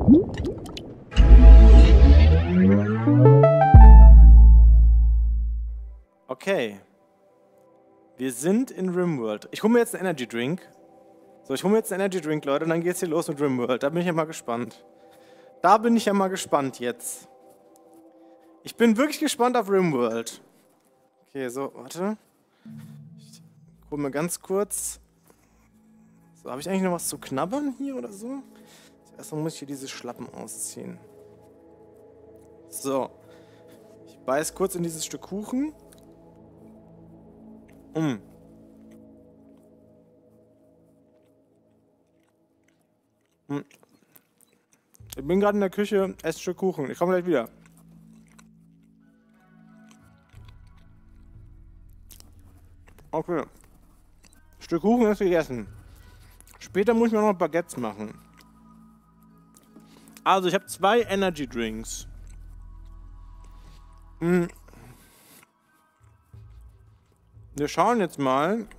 Okay. Wir sind in RimWorld. Ich hole mir jetzt einen Energy Drink. So, ich hole mir jetzt einen Energy Drink, Leute, und dann geht's hier los mit RimWorld. Da bin ich ja mal gespannt. Da bin ich ja mal gespannt jetzt. Ich bin wirklich gespannt auf RimWorld. Okay, so, warte. Ich hole mir ganz kurz. So, habe ich eigentlich noch was zu knabbern hier oder so? Erstmal muss ich hier diese Schlappen ausziehen. So. Ich beiß kurz in dieses Stück Kuchen. Ich bin gerade in der Küche, esse ein Stück Kuchen. Ich komme gleich wieder. Okay. Stück Kuchen ist gegessen. Später muss ich mir noch Baguettes machen. Also, ich habe 2 Energy Drinks. Wir schauen jetzt mal,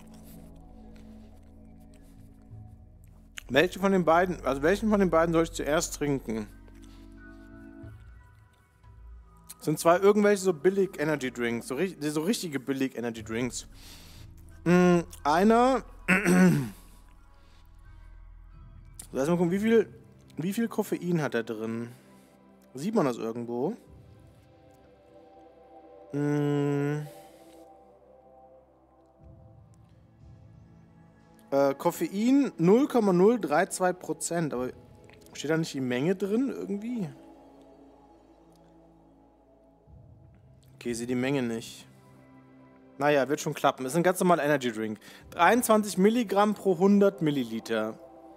welchen von den beiden soll ich zuerst trinken? Das sind zwei irgendwelche so billig Energy Drinks, so richtige billig Energy Drinks. Einer, lass mal gucken, wie viel Koffein hat er drin? Sieht man das irgendwo? Koffein 0,032%, aber steht da nicht die Menge drin irgendwie? Okay, sehe die Menge nicht. Naja, wird schon klappen. Ist ein ganz normaler Energy Drink. 23 Milligramm pro 100 Milliliter.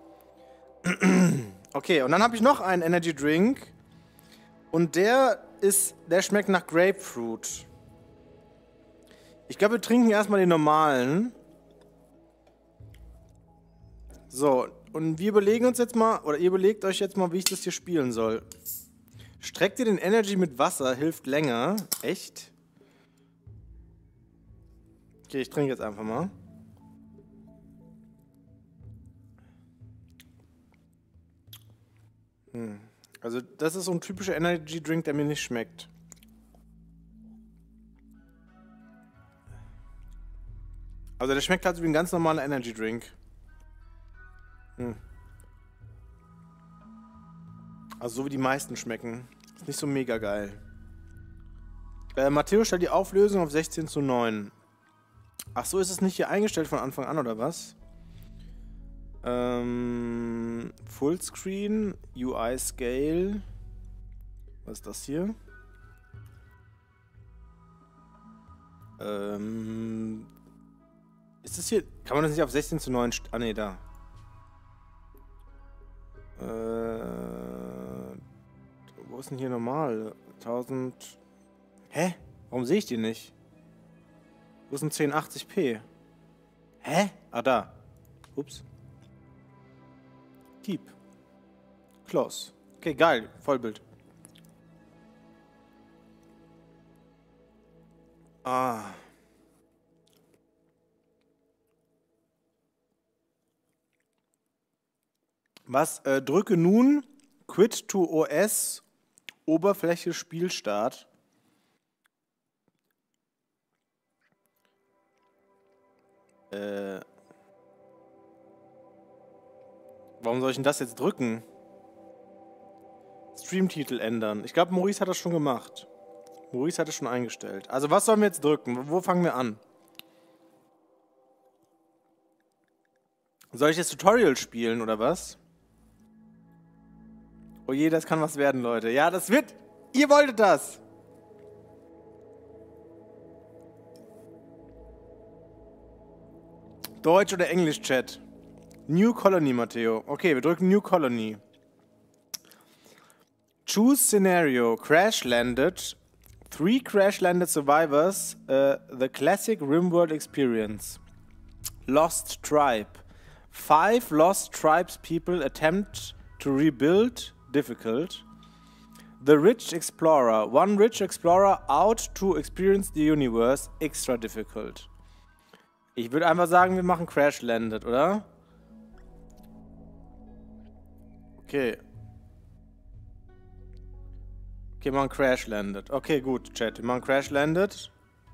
Okay, und dann habe ich noch einen Energy Drink. Und der schmeckt nach Grapefruit. Ich glaube, wir trinken erstmal den normalen. So, und wir überlegen uns jetzt mal, oder ihr überlegt euch jetzt mal, wie ich das hier spielen soll. Streckt ihr den Energy mit Wasser, hilft länger. Echt? Okay, ich trinke jetzt einfach mal. Also das ist so ein typischer Energy Drink, der mir nicht schmeckt. Also der schmeckt halt wie ein ganz normaler Energy Drink. Also so wie die meisten schmecken. Ist nicht so mega geil. Matteo stellt die Auflösung auf 16:9. Ach so, ist es nicht hier eingestellt von Anfang an, oder was? Fullscreen, UI Scale. Was ist das hier? Ist das hier... Kann man das nicht auf 16:9... Ah, ne, da. Wo ist denn hier normal? 1000... Hä? Warum sehe ich die nicht? Wo ist ein 1080p? Hä? Ah, da. Ups. Keep. Close. Okay, geil. Vollbild. Ah. Was? Drücke nun Quit to OS Oberfläche Spielstart. Warum soll ich denn das jetzt drücken? Streamtitel ändern. Ich glaube, Maurice hat das schon gemacht. Maurice hat es schon eingestellt. Also was sollen wir jetzt drücken? Wo fangen wir an? Soll ich das Tutorial spielen oder was? Oh je, das kann was werden, Leute. Ja, das wird... Ihr wolltet das! Deutsch oder Englisch, Chat? New Colony, Matteo. Okay, wir drücken New Colony. Choose Scenario. Crash landed. 3 crash landed survivors. The classic RimWorld experience. Lost tribe. 5 lost tribes people attempt to rebuild. Difficult. The rich explorer. 1 rich explorer out to experience the universe. Extra difficult. Ich würde einfach sagen, wir machen Crash Landed, oder? Okay. Okay, wir machen Crash Landed. Okay, gut, Chat. Wir machen Crash Landed.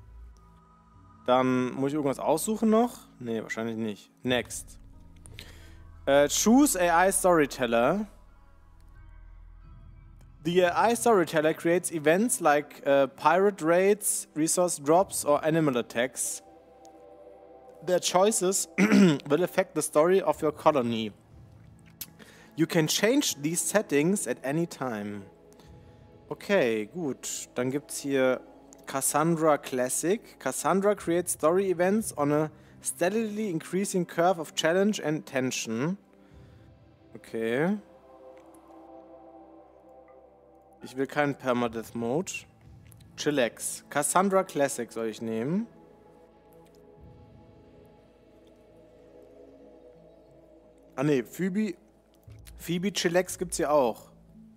Dann muss ich irgendwas aussuchen noch? Nee, wahrscheinlich nicht. Next. Choose AI Storyteller. The AI Storyteller creates events like pirate raids, resource drops or animal attacks. Their choices will affect the story of your colony. You can change these settings at any time. Okay, gut. Dann gibt es hier Cassandra Classic. Cassandra creates story events on a steadily increasing curve of challenge and tension. Okay. Ich will keinen Permadeath Mode. Chillax. Cassandra Classic soll ich nehmen. Ah ne, Phoebe Chillax gibt's hier auch.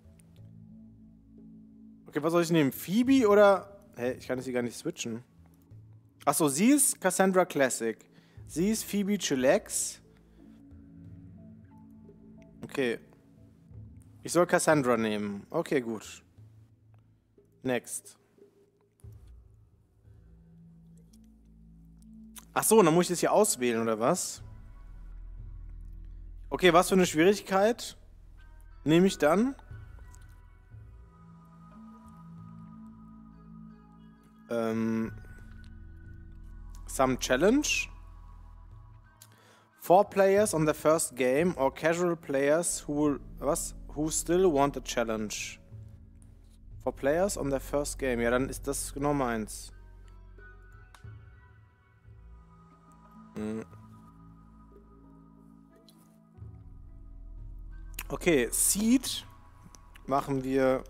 Okay, was soll ich nehmen? Phoebe oder... Hä, ich kann das hier gar nicht switchen. Achso, sie ist Cassandra Classic. Sie ist Phoebe Chillax. Okay. Ich soll Cassandra nehmen. Okay, gut. Next. Achso, dann muss ich das hier auswählen, oder was? Okay, was für eine Schwierigkeit nehme ich dann? Some challenge. 4 players on the first game or casual players who still want a challenge. 4 players on the first game. Ja, dann ist das genau meins. Okay, Seed machen wir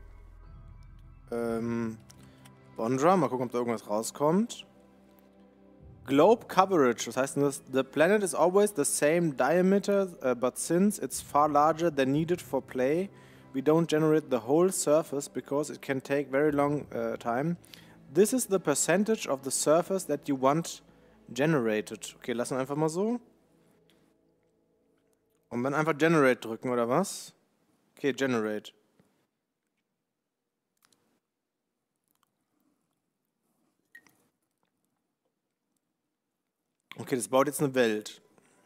Bondra. Mal gucken, ob da irgendwas rauskommt. Globe Coverage. Das heißt, the planet is always the same diameter, but since it's far larger than needed for play, we don't generate the whole surface because it can take very long time. This is the percentage of the surface that you want generated. Okay, lassen wir einfach mal so. Und dann einfach Generate drücken, oder was? Okay, Generate. Okay, das baut jetzt eine Welt.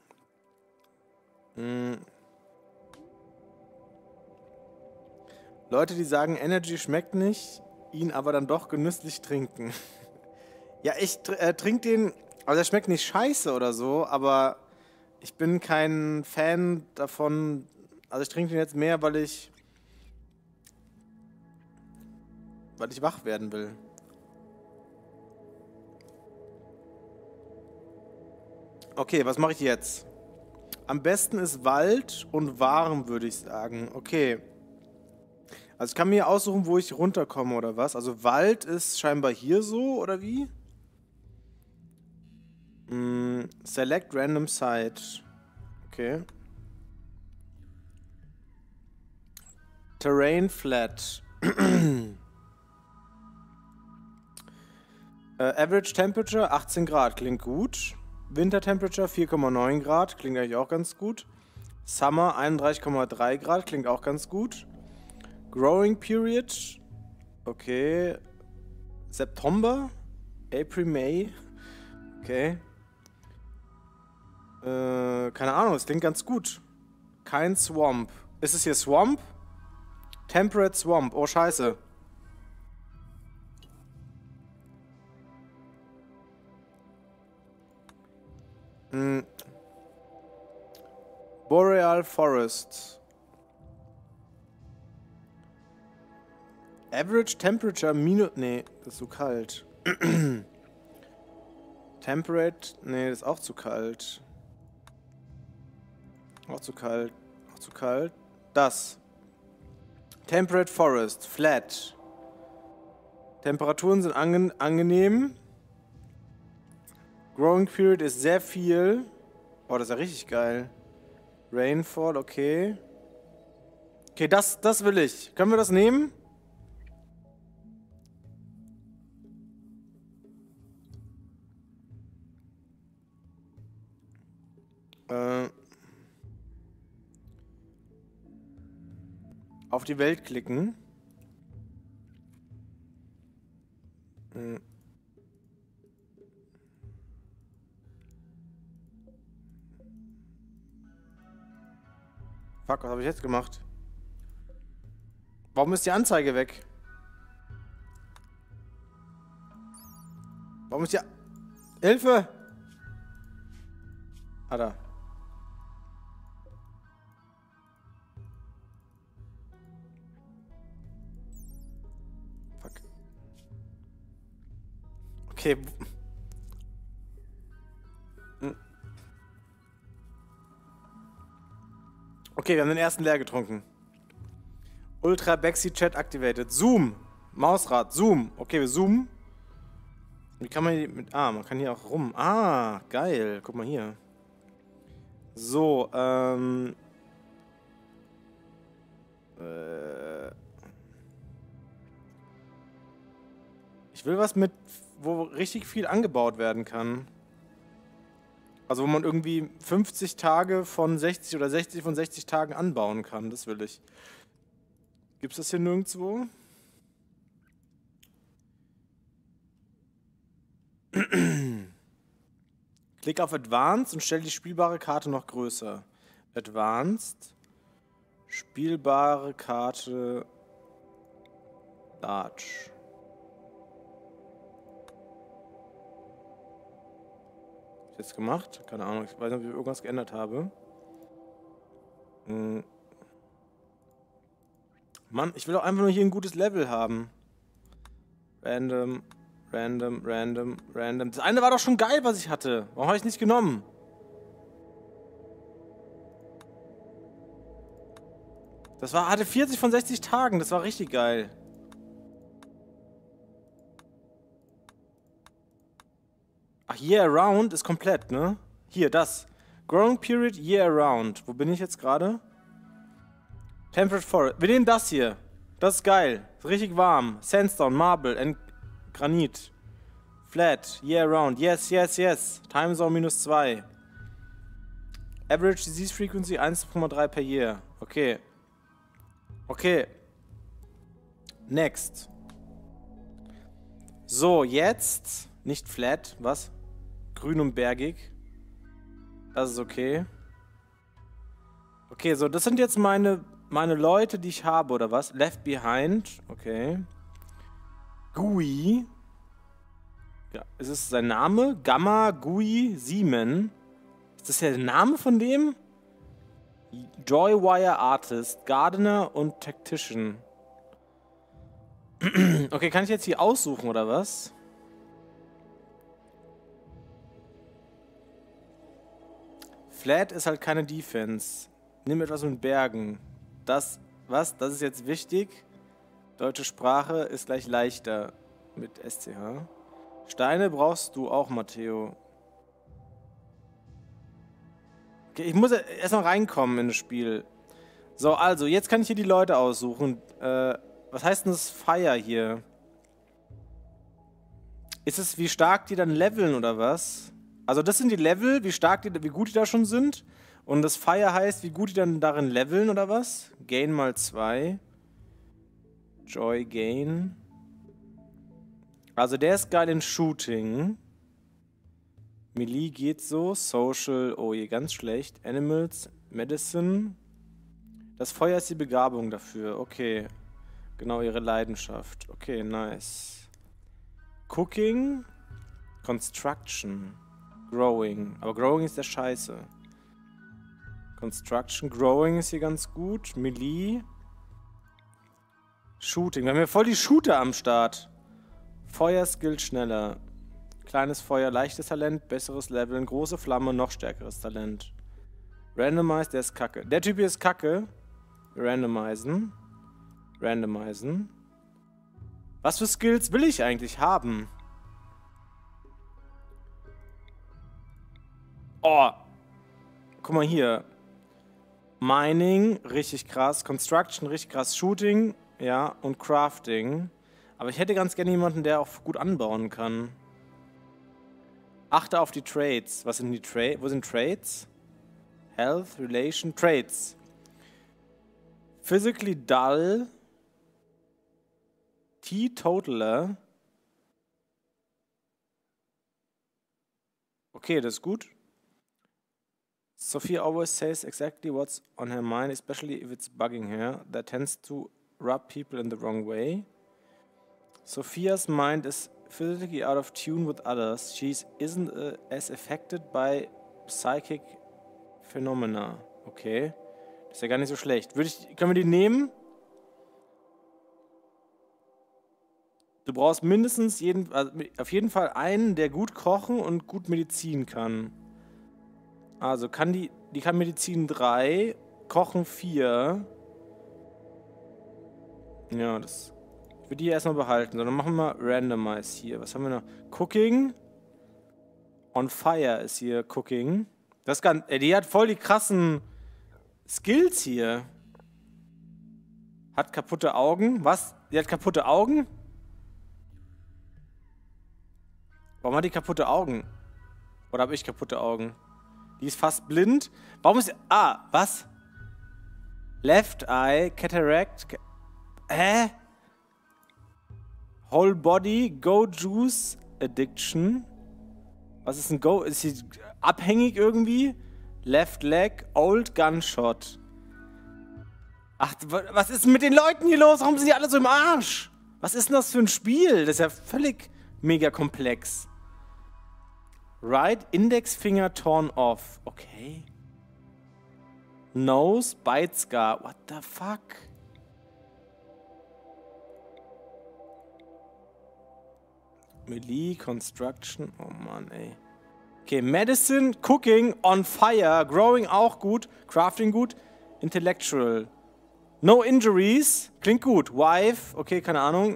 Leute, die sagen, Energy schmeckt nicht, ihn aber dann doch genüsslich trinken. Ja, ich trinke den, also er schmeckt nicht scheiße oder so, aber ich bin kein Fan davon, also ich trinke den jetzt mehr, weil ich wach werden will. Okay, was mache ich jetzt? Am besten ist Wald und warm, würde ich sagen. Okay. Also ich kann mir aussuchen, wo ich runterkomme oder was. Also Wald ist scheinbar hier so, oder wie? Select Random Site. Okay. Terrain Flat. Average Temperature 18 Grad, klingt gut. Winter Temperature 4,9 Grad, klingt eigentlich auch ganz gut. Summer 31,3 Grad, klingt auch ganz gut. Growing Period, okay. September, April, May, okay. Keine Ahnung, es klingt ganz gut. Kein Swamp. Ist es hier Swamp? Temperate Swamp, oh scheiße. Boreal Forest. Average Temperature minus... Nee, das ist zu kalt. Temperate... Nee, das ist auch zu kalt. Auch zu kalt. Auch zu kalt. Das. Temperate Forest. Flat. Temperaturen sind angenehm. Growing Period ist sehr viel. Oh, das ist ja richtig geil. Rainfall, okay. Okay, das will ich. Können wir das nehmen? Auf die Welt klicken. Fuck, was habe ich jetzt gemacht? Warum ist die Anzeige weg? Warum ist die... Hilfe! Ah, da. Fuck. Okay. Okay, wir haben den ersten leer getrunken. Ultra Bexy Chat activated. Zoom. Mausrad. Zoom. Okay, wir zoomen. Wie kann man hier mit... Ah, man kann hier auch rum. Ah, geil. Guck mal hier. So, ich will was mit, wo richtig viel angebaut werden kann. Also wo man irgendwie 50 Tage von 60 oder 60 von 60 Tagen anbauen kann. Das will ich. Gibt's das hier nirgendwo? Klick auf Advanced und stell die spielbare Karte noch größer. Advanced. Spielbare Karte. Large. Hab ich jetzt gemacht? Keine Ahnung. Ich weiß nicht, ob ich irgendwas geändert habe. Mann, ich will doch einfach nur hier ein gutes Level haben. Random. Random, random, random. Das eine war doch schon geil, was ich hatte. Warum habe ich nicht genommen? Das hatte 40 von 60 Tagen. Das war richtig geil. Ach, Year Around ist komplett, ne? Hier, das. Growing Period, Year Around. Wo bin ich jetzt gerade? Temperate Forest. Wir nehmen das hier. Das ist geil. Ist richtig warm. Sandstone, Marble and Granit. Flat, Year Round. Yes, yes, yes. Time Zone -2. Average Disease Frequency 1,3 per Year. Okay. Okay. Next. So, jetzt. Nicht flat. Was? Grün und bergig. Das ist okay. Okay, so, das sind jetzt meine Leute, die ich habe, oder was? Left Behind. Okay. GUI. Ja, ist es sein Name? Gamma, GUI, Siemen. Ist das ja der Name von dem? Joywire Artist, Gardener und Tactician. Okay, kann ich jetzt hier aussuchen, oder was? Flat ist halt keine Defense. Nimm etwas mit Bergen. Das, was? Das ist jetzt wichtig. Deutsche Sprache ist gleich leichter mit SCH. Steine brauchst du auch, Matteo. Okay, ich muss erst noch reinkommen in das Spiel. So, also, jetzt kann ich hier die Leute aussuchen. Was heißt denn das Fire hier? Ist es, wie stark die dann leveln oder was? Also das sind die Level, wie gut die da schon sind. Und das Fire heißt, wie gut die dann darin leveln oder was? Gain mal 2. Joy Gain. Also der ist geil in Shooting. Melee geht so. Social, oh je, ganz schlecht. Animals, Medicine. Das Feuer ist die Begabung dafür. Okay. Genau, ihre Leidenschaft. Okay, nice. Cooking. Construction. Growing. Aber Growing ist der Scheiße. Construction. Growing ist hier ganz gut. Melee. Shooting. Wir haben ja voll die Shooter am Start. Feuer skillt schneller. Kleines Feuer, leichtes Talent, besseres Leveln, große Flamme, noch stärkeres Talent. Randomize, der ist kacke. Der Typ hier ist kacke. Randomisen. Randomisen. Was für Skills will ich eigentlich haben? Oh. Guck mal hier. Mining, richtig krass. Construction, richtig krass. Shooting, ja. Und Crafting. Aber ich hätte ganz gerne jemanden, der auch gut anbauen kann. Achte auf die Trades. Was sind die Trades? Wo sind Trades? Health, Relation, Trades. Physically dull. Teetotaler. Okay, das ist gut. Sophia always says exactly what's on her mind, especially if it's bugging her. That tends to rub people in the wrong way. Sophia's mind is physically out of tune with others. She isn't as affected by psychic phenomena. Okay. Das ist ja gar nicht so schlecht. Können wir die nehmen? Du brauchst mindestens auf jeden Fall einen, der gut kochen und gut Medizin kann. Also die kann Medizin 3, Kochen 4. Ja, ich würde die erstmal behalten. So, dann machen wir Randomize hier. Was haben wir noch? Cooking. On Fire ist hier Cooking. Die hat voll die krassen Skills hier. Hat kaputte Augen. Was? Die hat kaputte Augen? Warum hat die kaputte Augen? Oder habe ich kaputte Augen? Die ist fast blind. Warum ist... was? Left Eye, Cataract... Hä? Whole Body, Go Juice Addiction. Was ist ein Go? Ist sie abhängig irgendwie? Left Leg, Old Gunshot. Ach, was ist denn mit den Leuten hier los? Warum sind die alle so im Arsch? Was ist denn das für ein Spiel? Das ist ja völlig mega komplex. Right Index Finger torn off. Okay. Nose, Bite Scar. What the fuck? Melee, Construction. Oh Mann, ey. Okay, Medicine, Cooking, On Fire, Growing auch gut, Crafting gut, Intellectual. No Injuries, klingt gut. Wife, okay, keine Ahnung.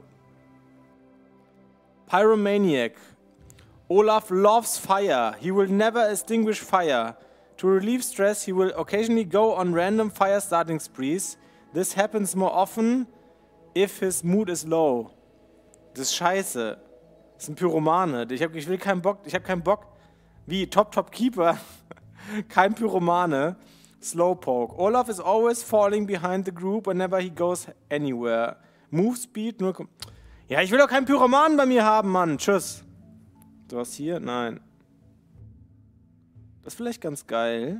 Pyromaniac. Olaf loves fire. He will never extinguish fire. To relieve stress, he will occasionally go on random fire starting sprees. This happens more often if his mood is low. Das ist scheiße. Das ist ein Pyromane. Ich habe keinen Bock. Wie? Top Keeper. Kein Pyromane. Slowpoke. Olaf is always falling behind the group whenever he goes anywhere. Move Speed 0. Ja, ich will doch keinen Pyromanen bei mir haben, Mann. Tschüss. Du hast hier? Nein. Das ist vielleicht ganz geil.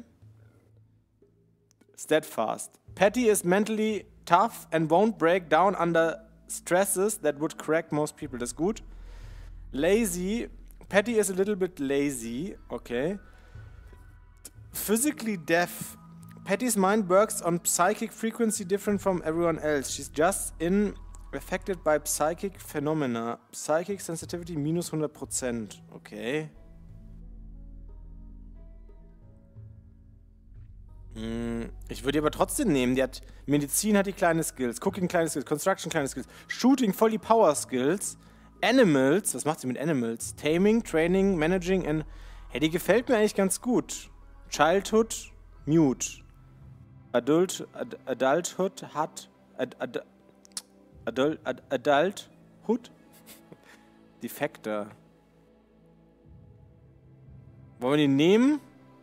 Steadfast. Patty is mentally tough and won't break down under stresses that would crack most people. Das ist gut. Lazy. Patty is a little bit lazy. Okay. Physically deaf. Patty's mind works on psychic frequency different from everyone else. She's just affected by psychic phenomena. Psychic sensitivity minus 100%. Okay. Ich würde die aber trotzdem nehmen. Die hat Medizin, hat die kleine Skills. Cooking, kleine Skills. Construction, kleine Skills. Shooting, voll die Power Skills. Animals, was macht sie mit Animals? Taming, Training, Managing and... Hey, die gefällt mir eigentlich ganz gut. Childhood, Mute. Adulthood hat... Adulthood? Defekter. Wollen wir die nehmen?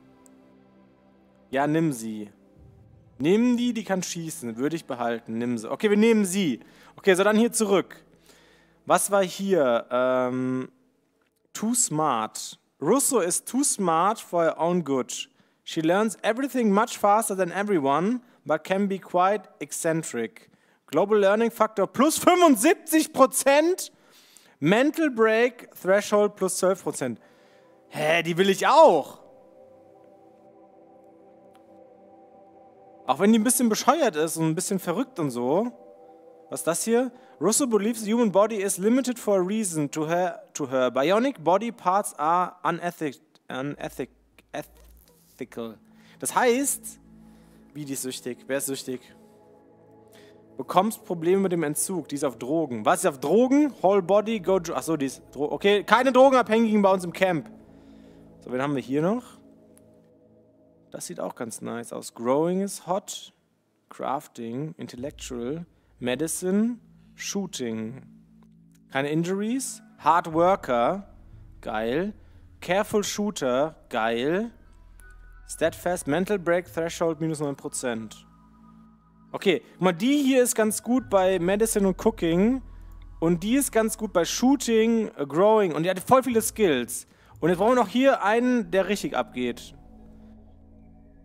Ja, nimm sie. Nimm die kann schießen. Würde ich behalten. Nimm sie. Okay, wir nehmen sie. Okay, so dann hier zurück. Was war hier? Too smart. Russo is too smart for her own good. She learns everything much faster than everyone, but can be quite eccentric. Global Learning Factor plus 75%. Mental Break Threshold plus 12%. Hä, die will ich auch. Auch wenn die ein bisschen bescheuert ist und ein bisschen verrückt und so. Was ist das hier? Russo believes the human body is limited for a reason to her. Bionic body parts are unethical. Das heißt, wie die ist süchtig? Wer ist süchtig? Bekommst Probleme mit dem Entzug. Die ist auf Drogen. Was ist auf Drogen? Whole body, go... Achso, die ist... Okay, keine Drogenabhängigen bei uns im Camp. So, wen haben wir hier noch? Das sieht auch ganz nice aus. Growing is hot. Crafting. Intellectual. Medicine. Shooting. Keine Injuries. Hard Worker. Geil. Careful Shooter. Geil. Steadfast. Mental Break Threshold minus 9%. Okay, guck mal, die hier ist ganz gut bei Medicine und Cooking. Und die ist ganz gut bei Shooting, Growing. Und die hat voll viele Skills. Und jetzt brauchen wir noch hier einen, der richtig abgeht.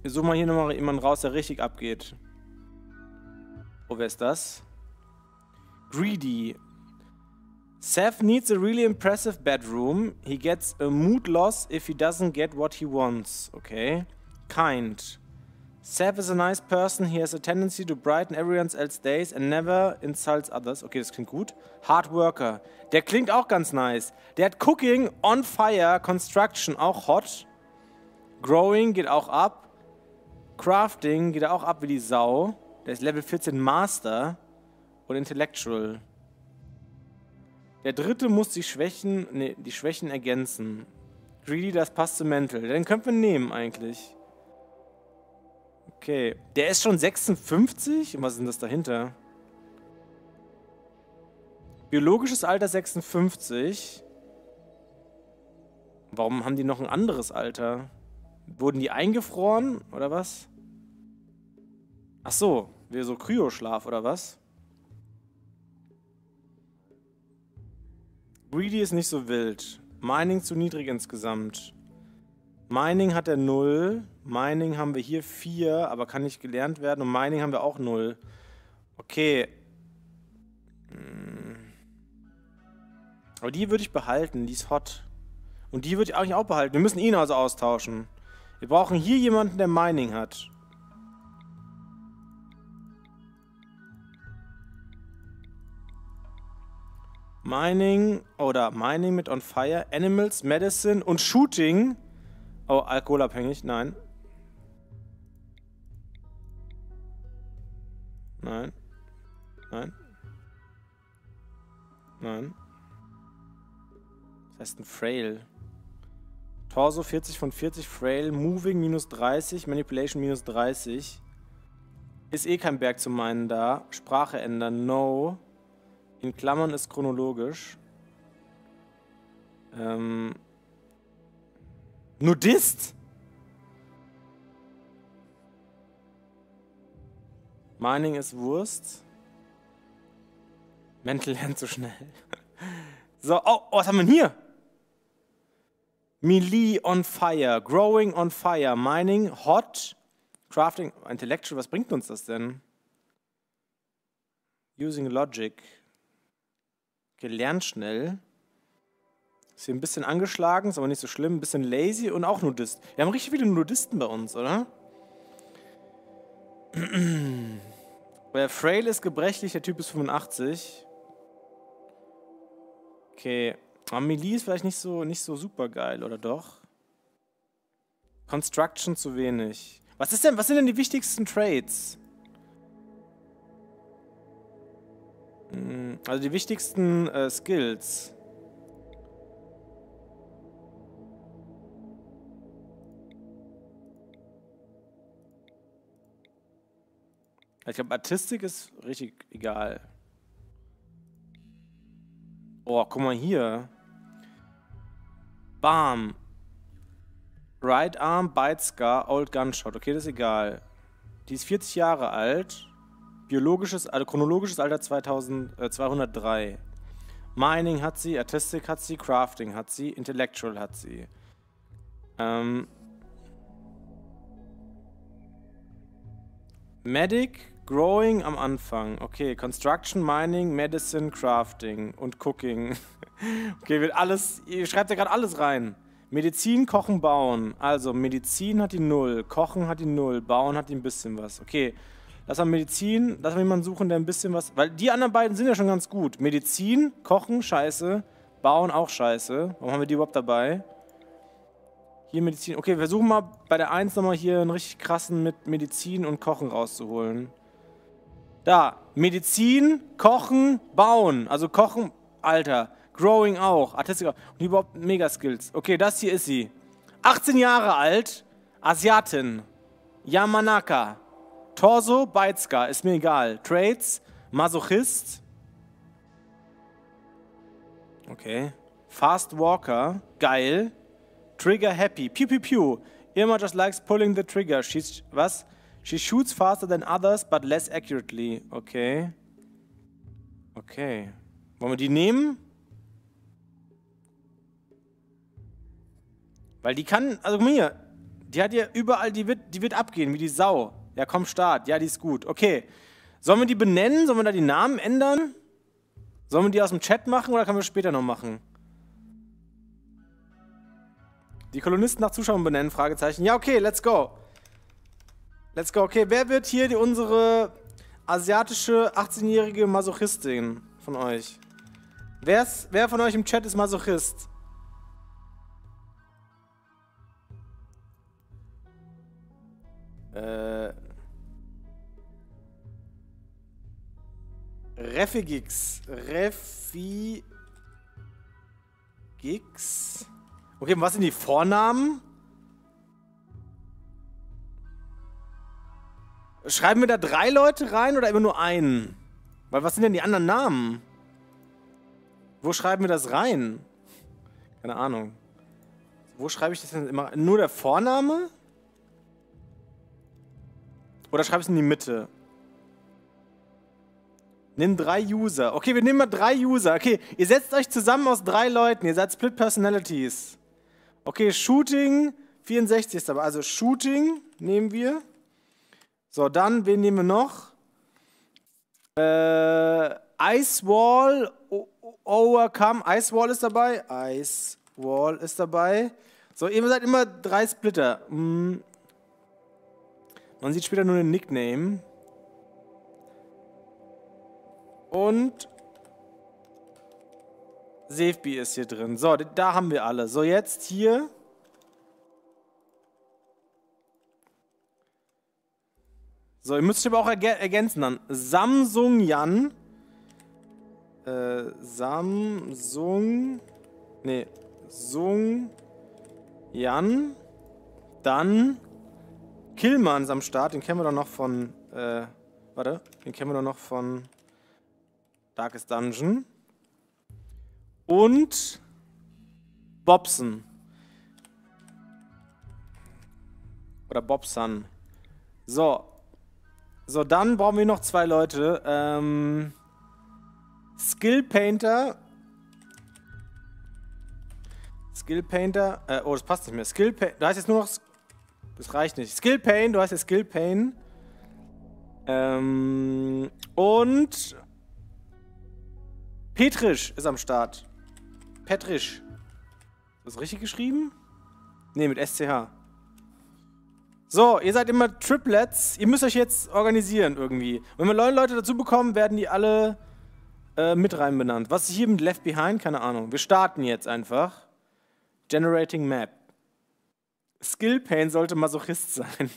Wir suchen mal hier nochmal jemanden raus, der richtig abgeht. Oh, wer ist das? Greedy. Seth needs a really impressive bedroom. He gets a mood loss if he doesn't get what he wants. Okay. Kind. Seth is a nice person. He has a tendency to brighten everyone else's days and never insults others. Okay, das klingt gut. Hard worker. Der klingt auch ganz nice. Der hat Cooking, on fire, Construction, auch hot. Growing geht auch ab. Crafting geht auch ab wie die Sau. Der ist Level 14 Master. Und Intellectual. Der dritte muss die Schwächen ergänzen. Greedy, das passt zu Mental. Den könnten wir nehmen eigentlich. Okay. Der ist schon 56? Und was ist denn das dahinter? Biologisches Alter 56. Warum haben die noch ein anderes Alter? Wurden die eingefroren oder was? Ach so, wie so Kryoschlaf oder was? Greedy ist nicht so wild. Mining zu niedrig insgesamt. Mining hat er 0. Mining haben wir hier 4, aber kann nicht gelernt werden. Und Mining haben wir auch 0. Okay. Aber die würde ich behalten. Die ist hot. Und die würde ich eigentlich auch behalten. Wir müssen ihn also austauschen. Wir brauchen hier jemanden, der Mining hat. Mining oder Mining mit On Fire, Animals, Medicine und Shooting. Oh, alkoholabhängig, nein. Nein. Nein. Nein. Was heißt ein Frail? Torso 40 von 40, Frail, Moving minus 30, Manipulation minus 30. Ist eh kein Berg zu meinen da. Sprache ändern, no. In Klammern ist chronologisch. Nudist? Mining ist Wurst. Mental lernt so schnell. So, oh, was haben wir denn hier? Melee on fire, Growing on fire, Mining hot, Crafting, Intellectual, was bringt uns das denn? Using Logic. Gelernt schnell. Ist hier ein bisschen angeschlagen, ist aber nicht so schlimm. Ein bisschen lazy und auch Nudist. Wir haben richtig viele Nudisten bei uns, oder? Der Frail ist gebrechlich, der Typ ist 85. Okay. Melee ist vielleicht nicht so super geil, oder doch? Construction zu wenig. Was sind denn die wichtigsten Traits? Also die wichtigsten Skills. Ich glaube, Artistik ist richtig egal. Oh, guck mal hier. Bam. Right Arm, Bite Scar, Old Gunshot. Okay, das ist egal. Die ist 40 Jahre alt. Chronologisches Alter 203. Mining hat sie, Artistic hat sie, Crafting hat sie, Intellectual hat sie. Medic, Growing am Anfang. Okay, Construction, Mining, Medicine, Crafting und Cooking. Okay, wird alles, ihr schreibt ja gerade alles rein. Medizin, Kochen, Bauen. Also, Medizin hat die 0, Kochen hat die 0, Bauen hat die ein bisschen was. Okay, lass mal Medizin, lass mal jemanden suchen, der ein bisschen was... Weil die anderen beiden sind ja schon ganz gut. Medizin, Kochen, scheiße. Bauen auch scheiße. Warum haben wir die überhaupt dabei? Hier Medizin. Okay, wir versuchen mal bei der 1 nochmal hier einen richtig krassen mit Medizin und Kochen rauszuholen. Da, Medizin, Kochen, Bauen. Also Kochen, Alter. Growing auch. Artistik auch. Und überhaupt Mega-Skills. Okay, das hier ist sie. 18 Jahre alt. Asiatin. Yamanaka. Torso, Beizka. Ist mir egal. Traits, Masochist. Okay. Fast Walker. Geil. Trigger happy. Pew, pew, pew. Irma just likes pulling the trigger. Was? She shoots faster than others, but less accurately. Okay. Okay. Wollen wir die nehmen? Weil die kann, also guck mal hier. Die hat hier überall, die wird abgehen, wie die Sau. Ja, komm, Start. Ja, die ist gut. Okay. Sollen wir die benennen? Sollen wir da die Namen ändern? Sollen wir die aus dem Chat machen oder können wir später noch machen? Die Kolonisten nach Zuschauern benennen? Fragezeichen. Ja, okay, let's go. Let's go. Okay, wer wird hier unsere asiatische 18-jährige Masochistin von euch? Wer von euch im Chat ist Masochist? Refigix. Okay, und was sind die Vornamen? Schreiben wir da 3 Leute rein oder immer nur einen? Weil was sind denn die anderen Namen? Wo schreiben wir das rein? Keine Ahnung. Wo schreibe ich das denn immer? Nur der Vorname? Oder schreibe ich es in die Mitte? Nimm 3 User. Okay, wir nehmen mal 3 User. Okay, ihr setzt euch zusammen aus 3 Leuten. Ihr seid Split Personalities. Okay, Shooting 64 ist dabei. Also Shooting nehmen wir. So, dann, wen nehmen wir noch? Icewall Overcome. Icewall ist dabei. Icewall ist dabei. So, ihr seid immer 3 Splitter. Man sieht später nur den Nickname. Und Safeby ist hier drin. So, da haben wir alle. So, jetzt hier. So, ihr müsst aber auch ergänzen dann. Samsung Jan. Sung Jan. Dann Killman ist am Start. Den kennen wir doch noch von. Den kennen wir doch noch von Darkest Dungeon. Und Bobson. Oder Bobson. So. So, dann brauchen wir noch 2 Leute. Skill Painter. Oh, das passt nicht mehr. Skill Paint. Da heißt jetzt nur noch. Das reicht nicht. Skill Pain. Du heißt jetzt Skill Pain. Und Petrisch ist am Start. Petrisch. Ist das richtig geschrieben? Ne, mit SCH. So, ihr seid immer Triplets. Ihr müsst euch jetzt organisieren irgendwie. Wenn wir 9 Leute dazu bekommen, werden die alle mit rein benannt. Was ist hier mit Left Behind? Keine Ahnung. Wir starten jetzt einfach. Generating Map. Skill Pain sollte Masochist sein.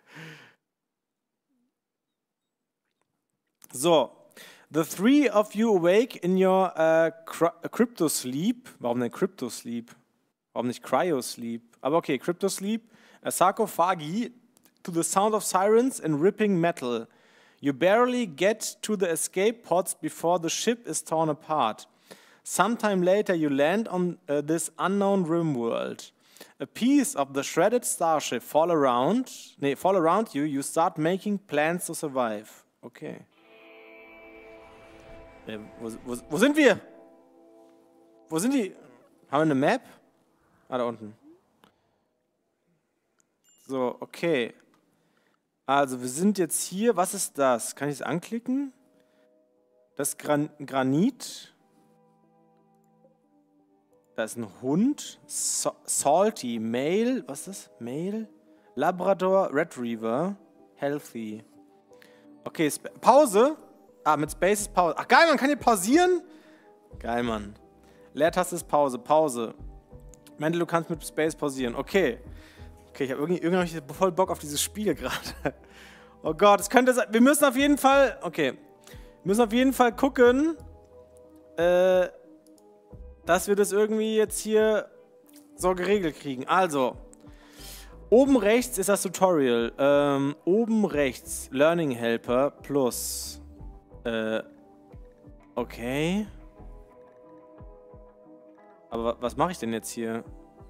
So. The 3 of you awake in your crypto sleep. Warum denn crypto sleep? Warum nicht cryo sleep? Aber okay, crypto sleep. A sarcophagi to the sound of sirens and ripping metal. You barely get to the escape pods before the ship is torn apart. Sometime later you land on this unknown rim world. A piece of the shredded starship fall around you. You start making plans to survive. Okay. Wo sind wir? Wo sind die? Haben wir eine Map? Ah, da unten. So, okay. Also, wir sind jetzt hier. Was ist das? Kann ich es anklicken? Das Granit. Da ist ein Hund. Salty. Male. Was ist das? Male. Labrador Retriever. Healthy. Okay, Pause. Ah, mit Space ist Pause. Ach, geil, man kann hier pausieren. Geil, Mann. Leertaste ist Pause. Pause. Mendel, du kannst mit Space pausieren. Okay. Okay, ich habe irgendwie voll Bock auf dieses Spiel gerade. Oh Gott, es könnte sein. Wir müssen auf jeden Fall. Okay. Wir müssen auf jeden Fall gucken, dass wir das irgendwie jetzt hier so geregelt kriegen. Also. Oben rechts ist das Tutorial. Oben rechts. Learning Helper plus. Okay. Aber was mache ich denn jetzt hier?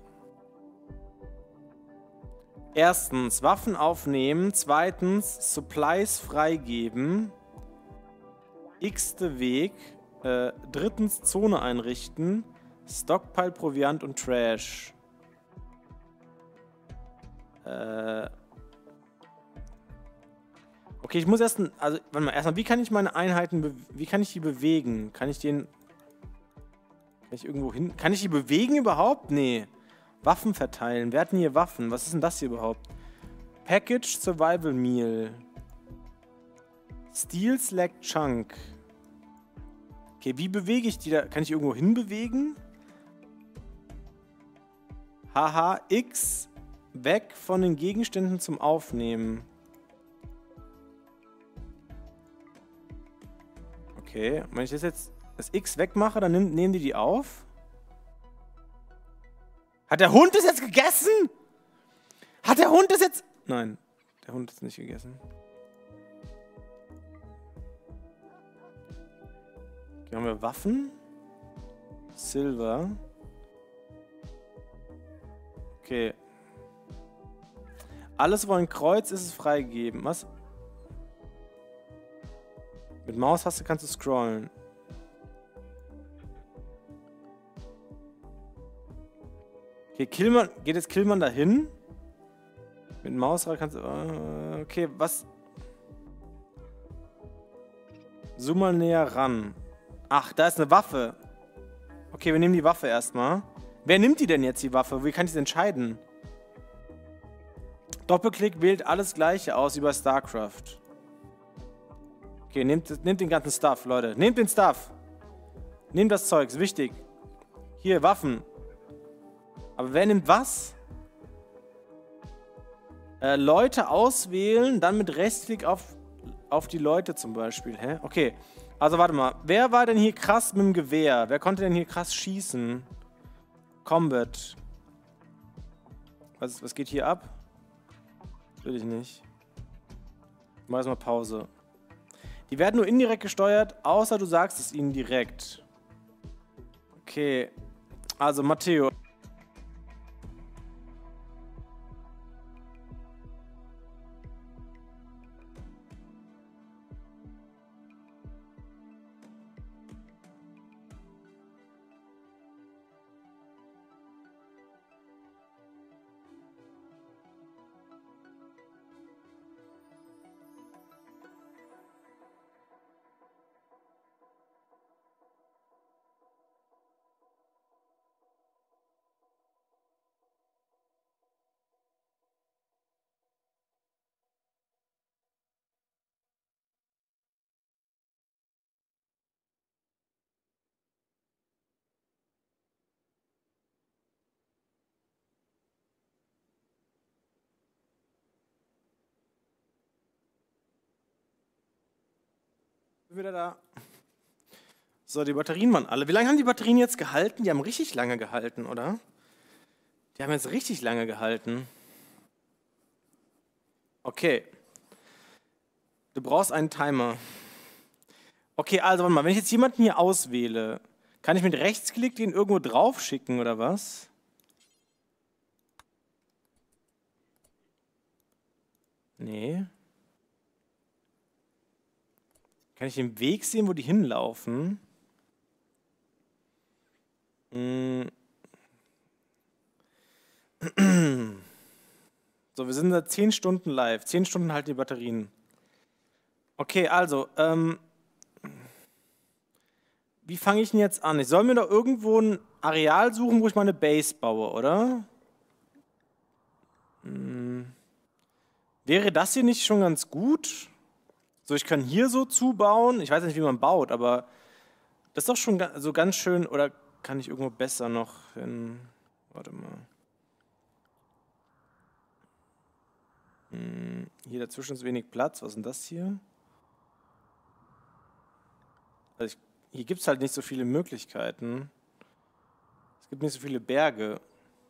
Erstens, Waffen aufnehmen. Zweitens, Supplies freigeben. X-te Weg. Drittens, Zone einrichten. Stockpile, Proviant und Trash. Okay, ich muss erst... Also, warte mal, erstmal, wie kann ich meine Einheiten... Wie kann ich die bewegen? Kann ich den... Kann ich irgendwo hin... Kann ich die bewegen überhaupt? Nee. Waffen verteilen. Wer hat denn hier Waffen? Was ist denn das hier überhaupt? Package Survival Meal. Steel Slack Chunk. Okay, wie bewege ich die da? Kann ich irgendwo hinbewegen? Haha, X. Weg von den Gegenständen zum Aufnehmen. Okay, wenn ich das X wegmache, dann nehmen die auf? Hat der Hund das jetzt gegessen? Hat der Hund das jetzt... Nein, der Hund ist nicht gegessen. Hier haben wir Waffen. Silver. Okay. Alles, wo ein Kreuz ist, ist freigegeben. Was? Mit Maustaste kannst du scrollen. Okay, geht jetzt Killman dahin? Mit Mausrad kannst du... okay, was? Zoom mal näher ran. Ach, da ist eine Waffe. Okay, wir nehmen die Waffe erstmal. Wer nimmt die denn jetzt, die Waffe? Wie kann ich es entscheiden? Doppelklick wählt alles Gleiche aus wie bei StarCraft. Okay, nehmt den ganzen Stuff, Leute. Nehmt den Stuff. Nehmt das Zeug, ist wichtig. Hier, Waffen. Aber wer nimmt was? Leute auswählen, dann mit Rechtsklick auf die Leute zum Beispiel. Hä? Okay, also warte mal. Wer war denn hier krass mit dem Gewehr? Wer konnte denn hier krass schießen? Combat. Was geht hier ab? Will ich nicht. Ich mach erstmal Pause. Die werden nur indirekt gesteuert, außer du sagst es ihnen direkt. Okay. Also, Matteo. Wieder da. So, die Batterien waren alle. Wie lange haben die Batterien jetzt gehalten? Die haben richtig lange gehalten, oder? Die haben jetzt richtig lange gehalten. Okay. Du brauchst einen Timer. Okay, also warte mal, wenn ich jetzt jemanden hier auswähle, kann ich mit Rechtsklick den irgendwo drauf schicken, oder was? Nee. Kann ich den Weg sehen, wo die hinlaufen? So, wir sind seit 10 Stunden live. 10 Stunden halten die Batterien. Okay, also, wie fange ich denn jetzt an? Ich soll mir doch irgendwo ein Areal suchen, wo ich meine Base baue, oder? Wäre das hier nicht schon ganz gut? So, ich kann hier so zubauen. Ich weiß nicht, wie man baut, aber das ist doch schon so ganz schön. Oder kann ich irgendwo besser noch hin? Warte mal. Hier dazwischen ist wenig Platz. Was ist denn das hier? Also hier gibt es halt nicht so viele Möglichkeiten. Es gibt nicht so viele Berge.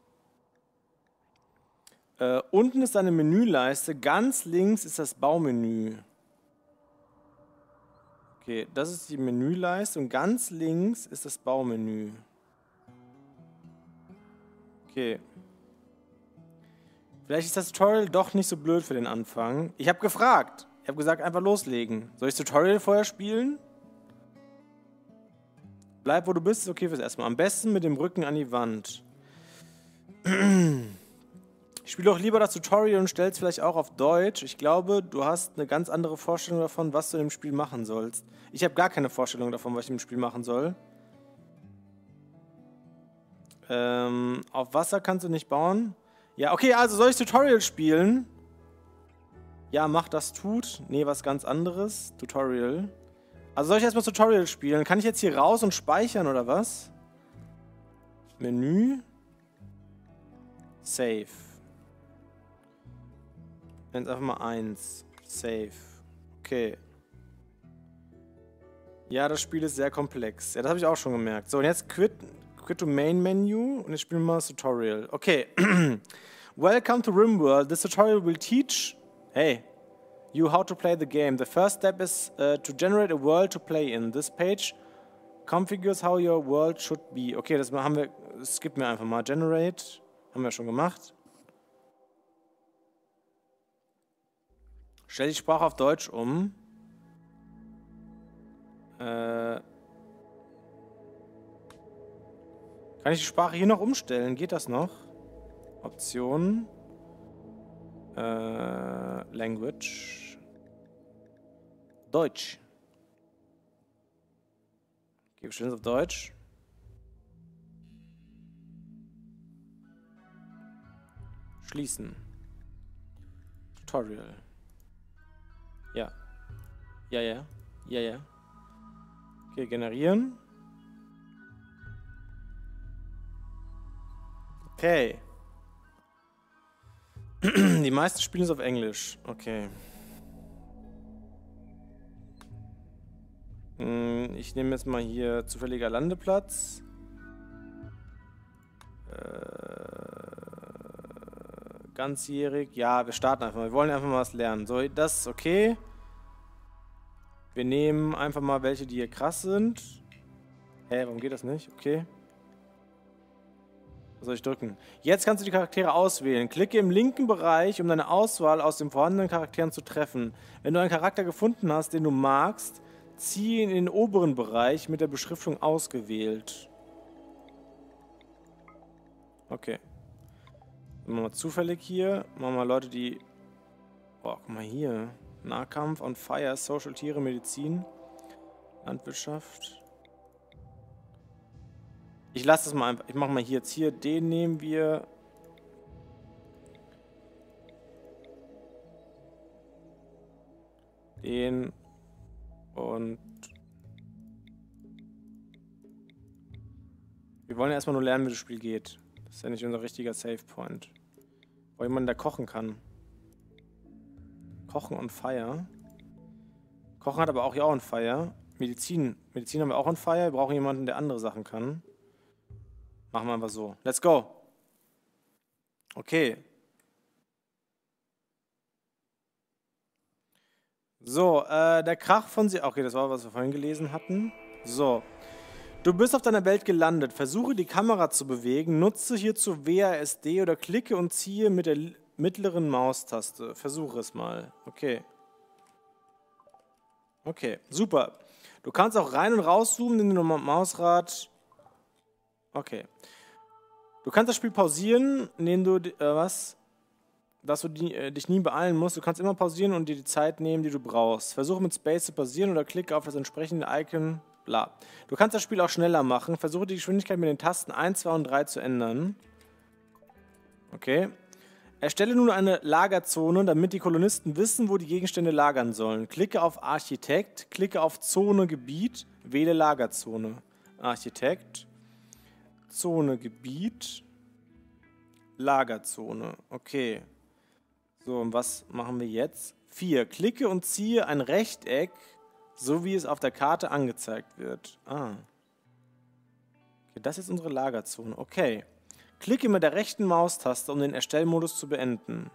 Unten ist eine Menüleiste. Ganz links ist das Baumenü. Okay, das ist die Menüleiste und ganz links ist das Baumenü. Okay. Vielleicht ist das Tutorial doch nicht so blöd für den Anfang. Ich habe gefragt. Ich habe gesagt, einfach loslegen. Soll ich das Tutorial vorher spielen? Bleib, wo du bist, ist okay fürs Erstmal. Am besten mit dem Rücken an die Wand. Ich Ich spiele auch lieber das Tutorial und stelle es vielleicht auch auf Deutsch. Ich glaube, du hast eine ganz andere Vorstellung davon, was du in dem Spiel machen sollst. Ich habe gar keine Vorstellung davon, was ich im Spiel machen soll. Auf Wasser kannst du nicht bauen. Ja, okay, also soll ich Tutorial spielen? Ja, mach das tut. Nee, was ganz anderes. Tutorial. Also soll ich erstmal Tutorial spielen? Kann ich jetzt hier raus und speichern oder was? Menü. Save. Jetzt einfach mal 1. Save. Okay. Ja, das Spiel ist sehr komplex. Ja, das habe ich auch schon gemerkt. So, und jetzt quit to Main Menu und jetzt spielen wir mal das Tutorial. Okay. Welcome to RimWorld. This tutorial will teach you how to play the game. The first step is to generate a world to play in. This page configures how your world should be. Okay, das haben wir, skippen wir einfach mal. Generate, haben wir schon gemacht. Stell die Sprache auf Deutsch um. Kann ich die Sprache hier noch umstellen? Geht das noch? Optionen. Language. Deutsch. Okay, wir stellen es auf Deutsch. Schließen. Tutorial. Ja. Ja. Okay, generieren. Okay. Die meisten spielen es auf Englisch. Okay. Ich nehme jetzt mal hier zufälliger Landeplatz. Ganzjährig. Ja, wir starten einfach mal. Wir wollen einfach mal was lernen. So, das ist okay. Wir nehmen einfach mal welche, die hier krass sind. Hä, warum geht das nicht? Okay. Was soll ich drücken? Jetzt kannst du die Charaktere auswählen. Klicke im linken Bereich, um deine Auswahl aus den vorhandenen Charakteren zu treffen. Wenn du einen Charakter gefunden hast, den du magst, ziehe ihn in den oberen Bereich mit der Beschriftung ausgewählt. Okay. Machen wir mal zufällig hier. Machen wir mal Leute, die... Boah, guck mal hier. Nahkampf, on fire, Social, Tiere, Medizin, Landwirtschaft. Ich lasse das mal einfach. Ich mache mal hier jetzt hier. Den nehmen wir. Den. Und. Wir wollen ja erstmal nur lernen, wie das Spiel geht. Das ist ja nicht unser richtiger Save Point. Wo jemand, der kochen kann. Kochen on fire. Kochen hat aber auch hier on fire. Medizin. Medizin haben wir auch on fire. Wir brauchen jemanden, der andere Sachen kann. Machen wir einfach so. Let's go. Okay. So, der Krach von sie. Okay, das war, was wir vorhin gelesen hatten. So. Du bist auf deiner Welt gelandet. Versuche die Kamera zu bewegen. Nutze hierzu WASD oder klicke und ziehe mit der mittleren Maustaste. Versuche es mal. Okay. Okay, super. Du kannst auch rein und rauszoomen, indem du Mausrad... Okay. Du kannst das Spiel pausieren, indem du, dass du dich nie beeilen musst. Du kannst immer pausieren und dir die Zeit nehmen, die du brauchst. Versuche mit Space zu pausieren oder klicke auf das entsprechende Icon, bla. Du kannst das Spiel auch schneller machen. Versuche die Geschwindigkeit mit den Tasten 1, 2 und 3 zu ändern. Okay. Erstelle nun eine Lagerzone, damit die Kolonisten wissen, wo die Gegenstände lagern sollen. Klicke auf Architekt, klicke auf Zone, Gebiet, wähle Lagerzone. Architekt. Zone, Gebiet, Lagerzone. Okay. So, und was machen wir jetzt? 4. Klicke und ziehe ein Rechteck, so wie es auf der Karte angezeigt wird. Ah. Okay, das ist unsere Lagerzone. Okay. Klicke mit der rechten Maustaste, um den Erstellmodus zu beenden.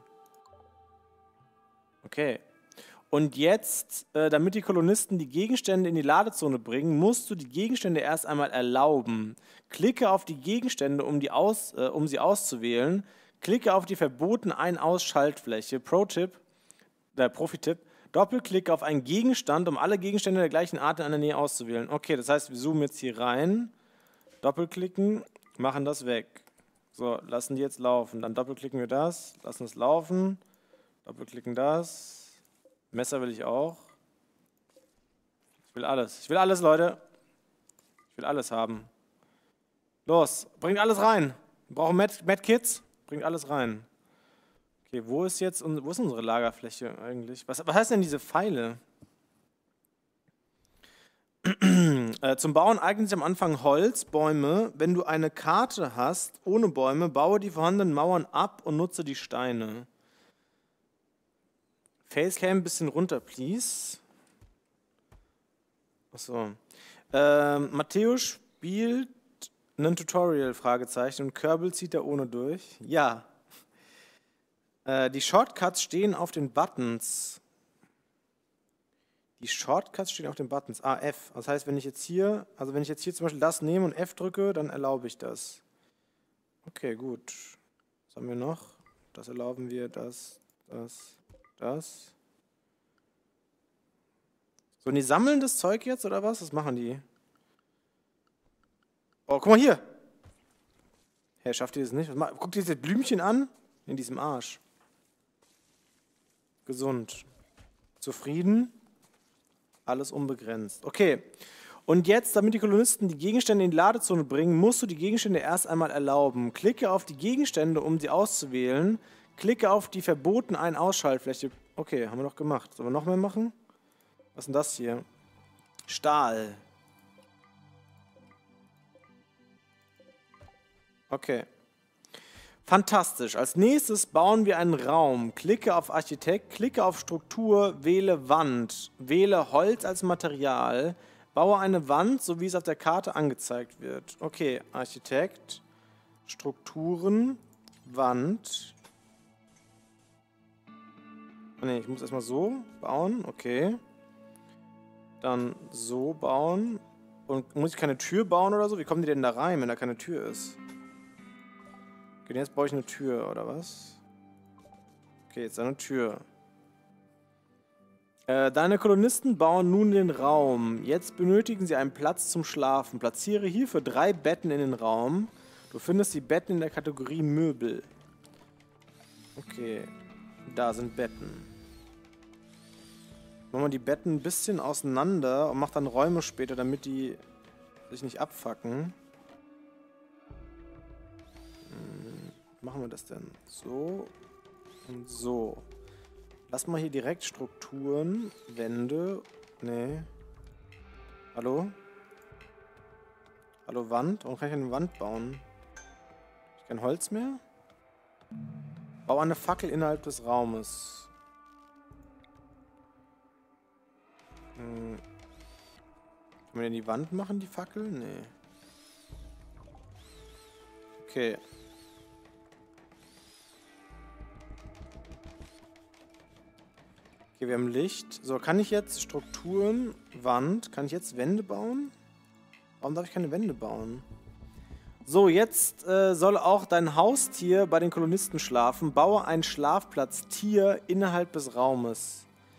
Okay. Und jetzt, damit die Kolonisten die Gegenstände in die Ladezone bringen, musst du die Gegenstände erst einmal erlauben. Klicke auf die Gegenstände, um sie auszuwählen. Klicke auf die verbotene Ein-Aus-Schaltfläche. Profi-Tipp. Doppelklicke auf einen Gegenstand, um alle Gegenstände der gleichen Art in einer Nähe auszuwählen. Okay, das heißt, wir zoomen jetzt hier rein. Doppelklicken, machen das weg. So, lassen die jetzt laufen. Dann doppelklicken wir das, lassen es laufen. Doppelklicken das. Messer will ich auch. Ich will alles. Ich will alles, Leute. Ich will alles haben. Los, bringt alles rein. Wir brauchen Medkits. Bringt alles rein. Okay, wo ist unsere Lagerfläche eigentlich? Was heißt denn diese Pfeile? Zum Bauen eignet sich am Anfang Holz, Bäume. Wenn du eine Karte hast ohne Bäume, baue die vorhandenen Mauern ab und nutze die Steine. Facecam ein bisschen runter, please. Achso. Matthäus spielt ein Tutorial, Fragezeichen, und Kerbal zieht da ohne durch. Ja. Die Shortcuts stehen auf den Buttons. Die Shortcuts stehen auf den Buttons. Ah, F. Das heißt, wenn ich jetzt hier zum Beispiel das nehme und F drücke, dann erlaube ich das. Okay, gut. Was haben wir noch? Das erlauben wir, das. So, und die sammeln das Zeug jetzt, oder was? Was machen die? Oh, guck mal hier. Hey, schafft ihr das nicht? Guck dir diese Blümchen an. In diesem Arsch. Gesund. Zufrieden. Alles unbegrenzt. Okay. Und jetzt, damit die Kolonisten die Gegenstände in die Ladezone bringen, musst du die Gegenstände erst einmal erlauben. Klicke auf die Gegenstände, um sie auszuwählen. Klicke auf die verbotene Ein-Ausschaltfläche. Okay, haben wir noch gemacht. Sollen wir noch mehr machen? Was ist denn das hier? Stahl. Okay. Fantastisch. Als nächstes bauen wir einen Raum. Klicke auf Architekt, klicke auf Struktur, wähle Wand. Wähle Holz als Material. Baue eine Wand, so wie es auf der Karte angezeigt wird. Okay, Architekt, Strukturen, Wand. Ne, ich muss erstmal so bauen. Okay. Dann so bauen. Und muss ich keine Tür bauen oder so? Wie kommen die denn da rein, wenn da keine Tür ist? Okay, jetzt baue ich eine Tür, oder was? Okay, jetzt eine Tür. Deine Kolonisten bauen nun den Raum. Jetzt benötigen sie einen Platz zum Schlafen. Platziere hierfür 3 Betten in den Raum. Du findest die Betten in der Kategorie Möbel. Okay, da sind Betten. Machen wir die Betten ein bisschen auseinander und mach dann Räume später, damit die sich nicht abfacken. Machen wir das denn? So und so. Lass mal hier direkt Strukturen, Wände. Nee. Hallo? Hallo Wand? Warum kann ich eine Wand bauen? Hab ich kein Holz mehr? Bau eine Fackel innerhalb des Raumes. Können wir denn die Wand machen, die Fackel? Nee. Okay. Okay, wir haben Licht. So, kann ich jetzt Strukturen, Wand, kann ich jetzt Wände bauen? Warum darf ich keine Wände bauen? So, jetzt soll auch dein Haustier bei den Kolonisten schlafen. Baue einen Schlafplatz-Tier innerhalb des Raumes.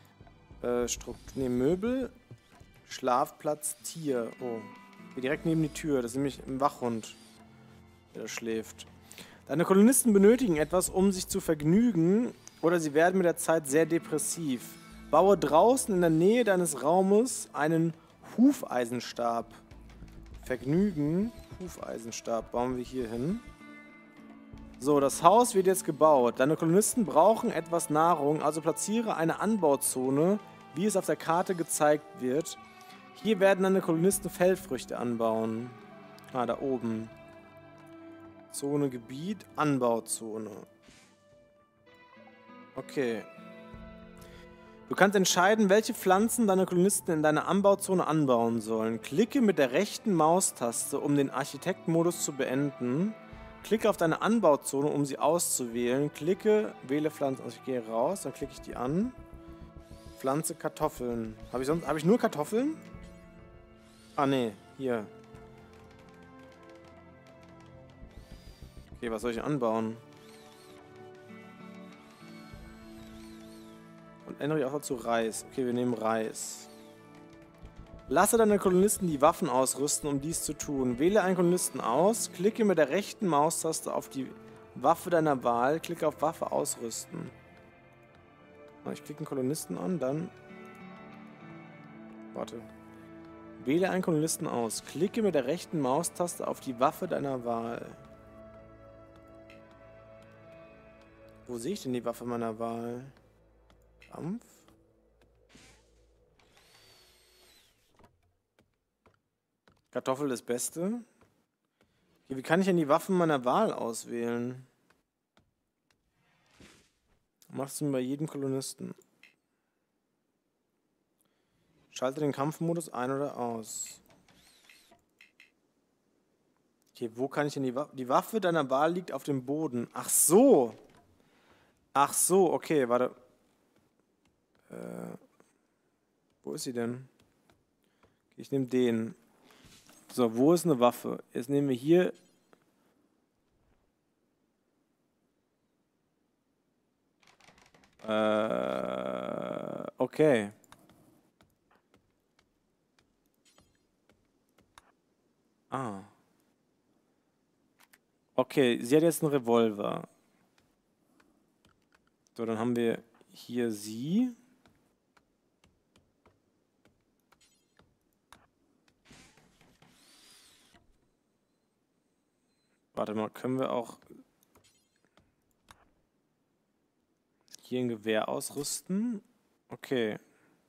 Möbel, Schlafplatz-Tier. Oh, hier direkt neben die Tür. Das ist nämlich ein Wachhund, der da schläft. Deine Kolonisten benötigen etwas, um sich zu vergnügen, oder sie werden mit der Zeit sehr depressiv. Baue draußen in der Nähe deines Raumes einen Hufeisenstab. Vergnügen, Hufeisenstab, bauen wir hier hin. So, das Haus wird jetzt gebaut. Deine Kolonisten brauchen etwas Nahrung, also platziere eine Anbauzone, wie es auf der Karte gezeigt wird. Hier werden deine Kolonisten Feldfrüchte anbauen. Ah, da oben. Zone, Gebiet, Anbauzone. Okay. Du kannst entscheiden, welche Pflanzen deine Kolonisten in deiner Anbauzone anbauen sollen. Klicke mit der rechten Maustaste, um den Architektmodus zu beenden. Klicke auf deine Anbauzone, um sie auszuwählen. Klicke, wähle Pflanzen. Also ich gehe raus, dann klicke ich die an. Pflanze Kartoffeln. Habe ich nur Kartoffeln? Ah, nee, hier. Okay, was soll ich anbauen? Und ändere ich auch zu Reis. Okay, wir nehmen Reis. Lasse deine Kolonisten die Waffen ausrüsten, um dies zu tun. Wähle einen Kolonisten aus, klicke mit der rechten Maustaste auf die Waffe deiner Wahl, klicke auf Waffe ausrüsten. Ich klicke einen Kolonisten an, dann... Warte. Wähle einen Kolonisten aus, klicke mit der rechten Maustaste auf die Waffe deiner Wahl. Wo sehe ich denn die Waffe meiner Wahl? Kampf? Kartoffel das Beste. Wie kann ich denn die Waffen meiner Wahl auswählen? Machst du bei jedem Kolonisten. Schalte den Kampfmodus ein oder aus. Okay, wo kann ich denn die Waffe... Die Waffe deiner Wahl liegt auf dem Boden. Ach so. Ach so, okay, warte. Wo ist sie denn? Ich nehme den. So, wo ist eine Waffe? Jetzt nehmen wir hier... Okay. Ah. Okay, sie hat jetzt einen Revolver. So, dann haben wir hier sie. Warte mal, können wir auch hier ein Gewehr ausrüsten? Okay.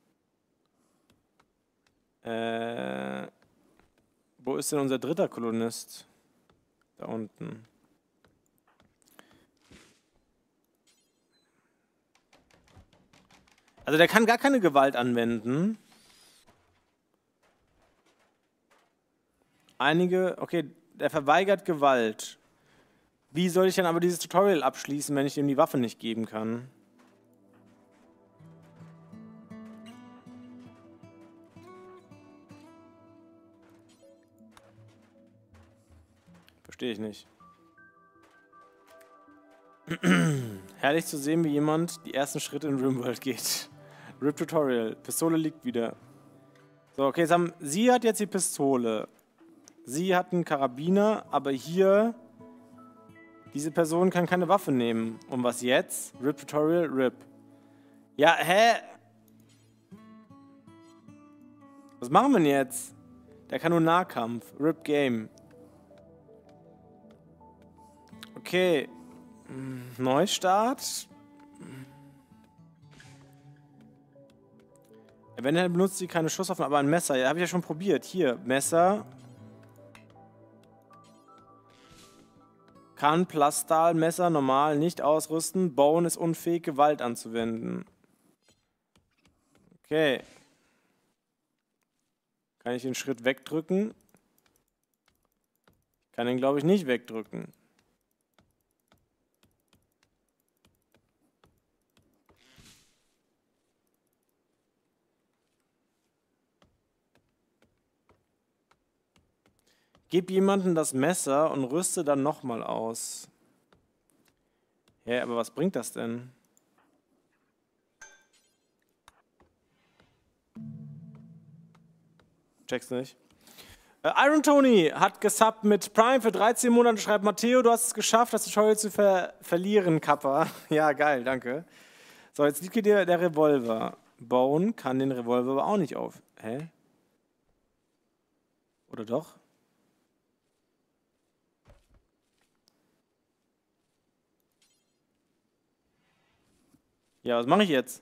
Wo ist denn unser dritter Kolonist? Da unten. Also der kann gar keine Gewalt anwenden. Okay, der verweigert Gewalt. Wie soll ich dann aber dieses Tutorial abschließen, wenn ich ihm die Waffe nicht geben kann? Verstehe ich nicht. Herrlich zu sehen, wie jemand die ersten Schritte in RimWorld geht. RIP-Tutorial. Pistole liegt wieder. So, okay, sie hat jetzt die Pistole. Sie hat einen Karabiner, aber hier... Diese Person kann keine Waffe nehmen. Und was jetzt? RIP-Tutorial, RIP. Ja, hä? Was machen wir denn jetzt? Der kann nur Nahkampf. RIP-Game. Okay. Neustart. Eventuell benutzt sie keine Schusswaffen, aber ein Messer. Ja, habe ich ja schon probiert. Hier, Messer. Kann Plastalmesser normal nicht ausrüsten. Bone ist unfähig, Gewalt anzuwenden. Okay. Kann ich den Schritt wegdrücken? Kann ihn, glaube ich, nicht wegdrücken. Gib jemandem das Messer und rüste dann nochmal aus. Ja, aber was bringt das denn? Check's nicht. Iron Tony hat gesubbt mit Prime für 13 Monate. Schreibt Matteo, du hast es geschafft, das Tutorial zu verlieren, Kappa. Ja, geil, danke. So, jetzt liegt hier der Revolver. Bone kann den Revolver aber auch nicht auf. Hä? Oder doch? Ja, was mache ich jetzt?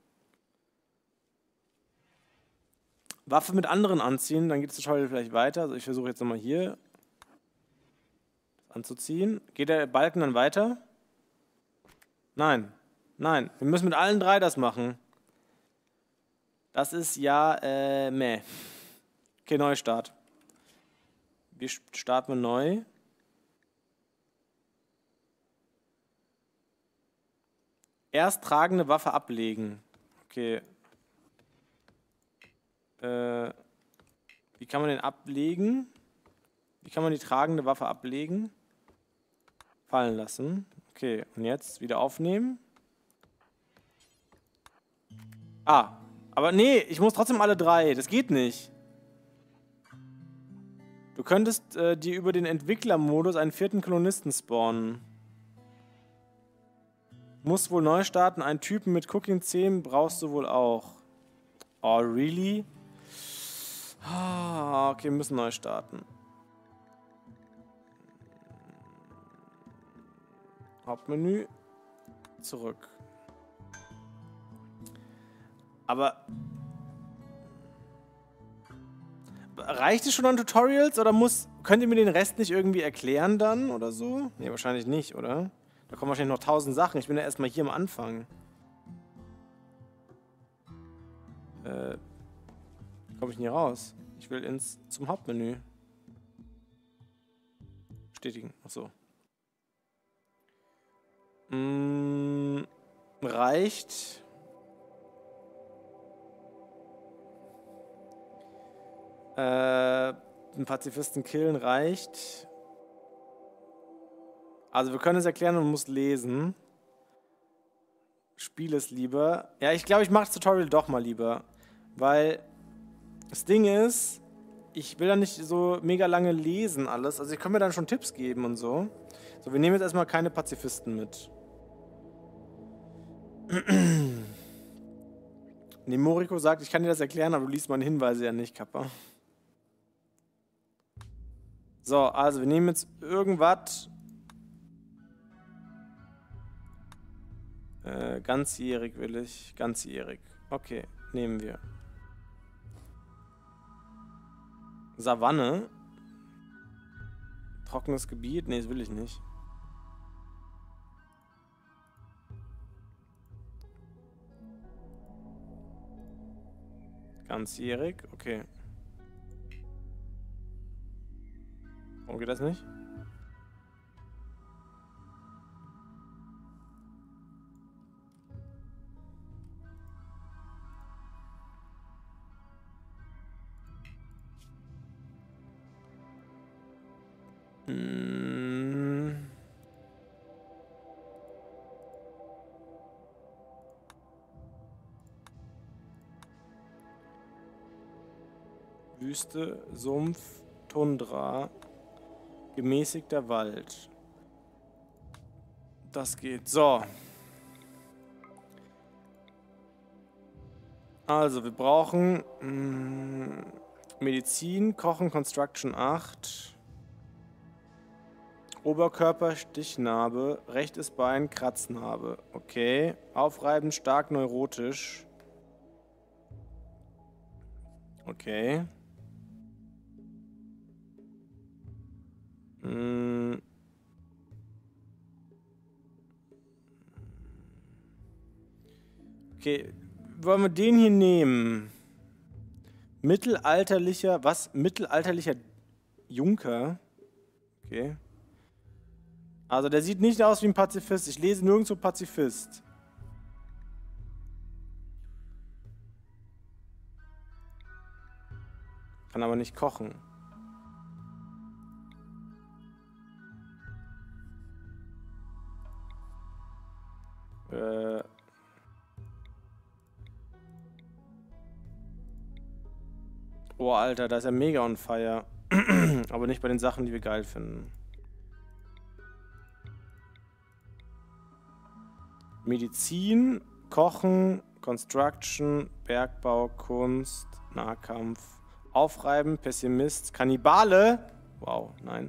Waffe mit anderen anziehen, dann geht das Tutorial vielleicht weiter. Also ich versuche jetzt nochmal hier anzuziehen. Geht der Balken dann weiter? Nein. Nein. Wir müssen mit allen drei das machen. Das ist ja, meh. Okay, Neustart. Wir starten neu. Erst tragende Waffe ablegen. Okay. Wie kann man den ablegen? Wie kann man die tragende Waffe ablegen? Fallen lassen. Okay, und jetzt wieder aufnehmen. Ah, aber nee, ich muss trotzdem alle drei. Das geht nicht. Du könntest dir über den Entwicklermodus einen 4. Kolonisten spawnen. Musst wohl neu starten. Einen Typen mit Cooking 10 brauchst du wohl auch. Oh, really? Ah, okay, wir müssen neu starten. Hauptmenü. Zurück. Aber reicht es schon an Tutorials oder könnt ihr mir den Rest nicht irgendwie erklären dann oder so? Ne, wahrscheinlich nicht, oder? Da kommen wahrscheinlich noch 1000 Sachen. Ich bin ja erstmal hier am Anfang. Wie komme ich denn hier raus? Ich will zum Hauptmenü. Bestätigen. Achso. Reicht. Einen Pazifisten killen reicht. Also wir können es erklären und muss lesen. Spiel es lieber. Ja, ich glaube, ich mache das Tutorial doch mal lieber. Weil das Ding ist, ich will ja nicht so mega lange lesen alles. Also ich kann mir dann schon Tipps geben und so. So, wir nehmen jetzt erstmal keine Pazifisten mit. Nemoriko sagt, ich kann dir das erklären, aber du liest meine Hinweise ja nicht, Kappa. So, also wir nehmen jetzt irgendwas. Ganzjährig will ich. Ganzjährig. Okay, nehmen wir. Savanne. Trockenes Gebiet. Nee, das will ich nicht. Ganzjährig, okay. Warum geht das nicht? Wüste, Sumpf, Tundra, gemäßigter Wald. Das geht. So. Also, wir brauchen Medizin, Kochen, Construction 8. Oberkörper, Stichnarbe, rechtes Bein, Kratznarbe. Okay. Aufreiben, stark neurotisch. Okay. Okay, wollen wir den hier nehmen? Mittelalterlicher, was? Mittelalterlicher Junker? Okay. Also der sieht nicht aus wie ein Pazifist. Ich lese nirgendwo Pazifist. Kann aber nicht kochen. Oh, Alter, da ist er mega on fire. Aber nicht bei den Sachen, die wir geil finden. Medizin, Kochen, Construction, Bergbau, Kunst, Nahkampf, Aufreiben, Pessimist, Kannibale. Wow, nein.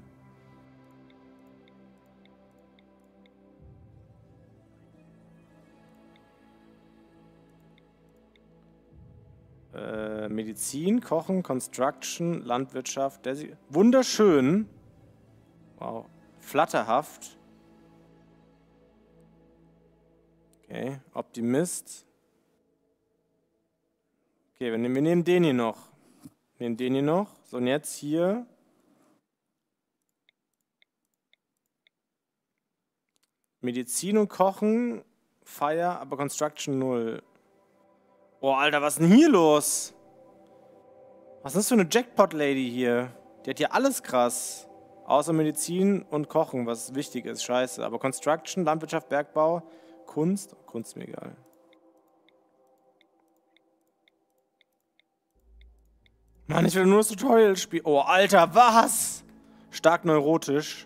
Medizin, Kochen, Construction, Landwirtschaft. Wunderschön. Wow. Flatterhaft. Okay. Optimist. Okay, wir nehmen den hier noch. Nehmen den hier noch. So, und jetzt hier. Medizin und Kochen. Fire, aber Construction 0. Oh, Alter, was ist denn hier los? Was ist das für eine Jackpot-Lady hier? Die hat hier alles krass. Außer Medizin und Kochen, was wichtig ist. Scheiße. Aber Construction, Landwirtschaft, Bergbau, Kunst. Kunst ist mir egal. Mann, ich will nur das Tutorial spielen. Oh, Alter, was? Stark neurotisch.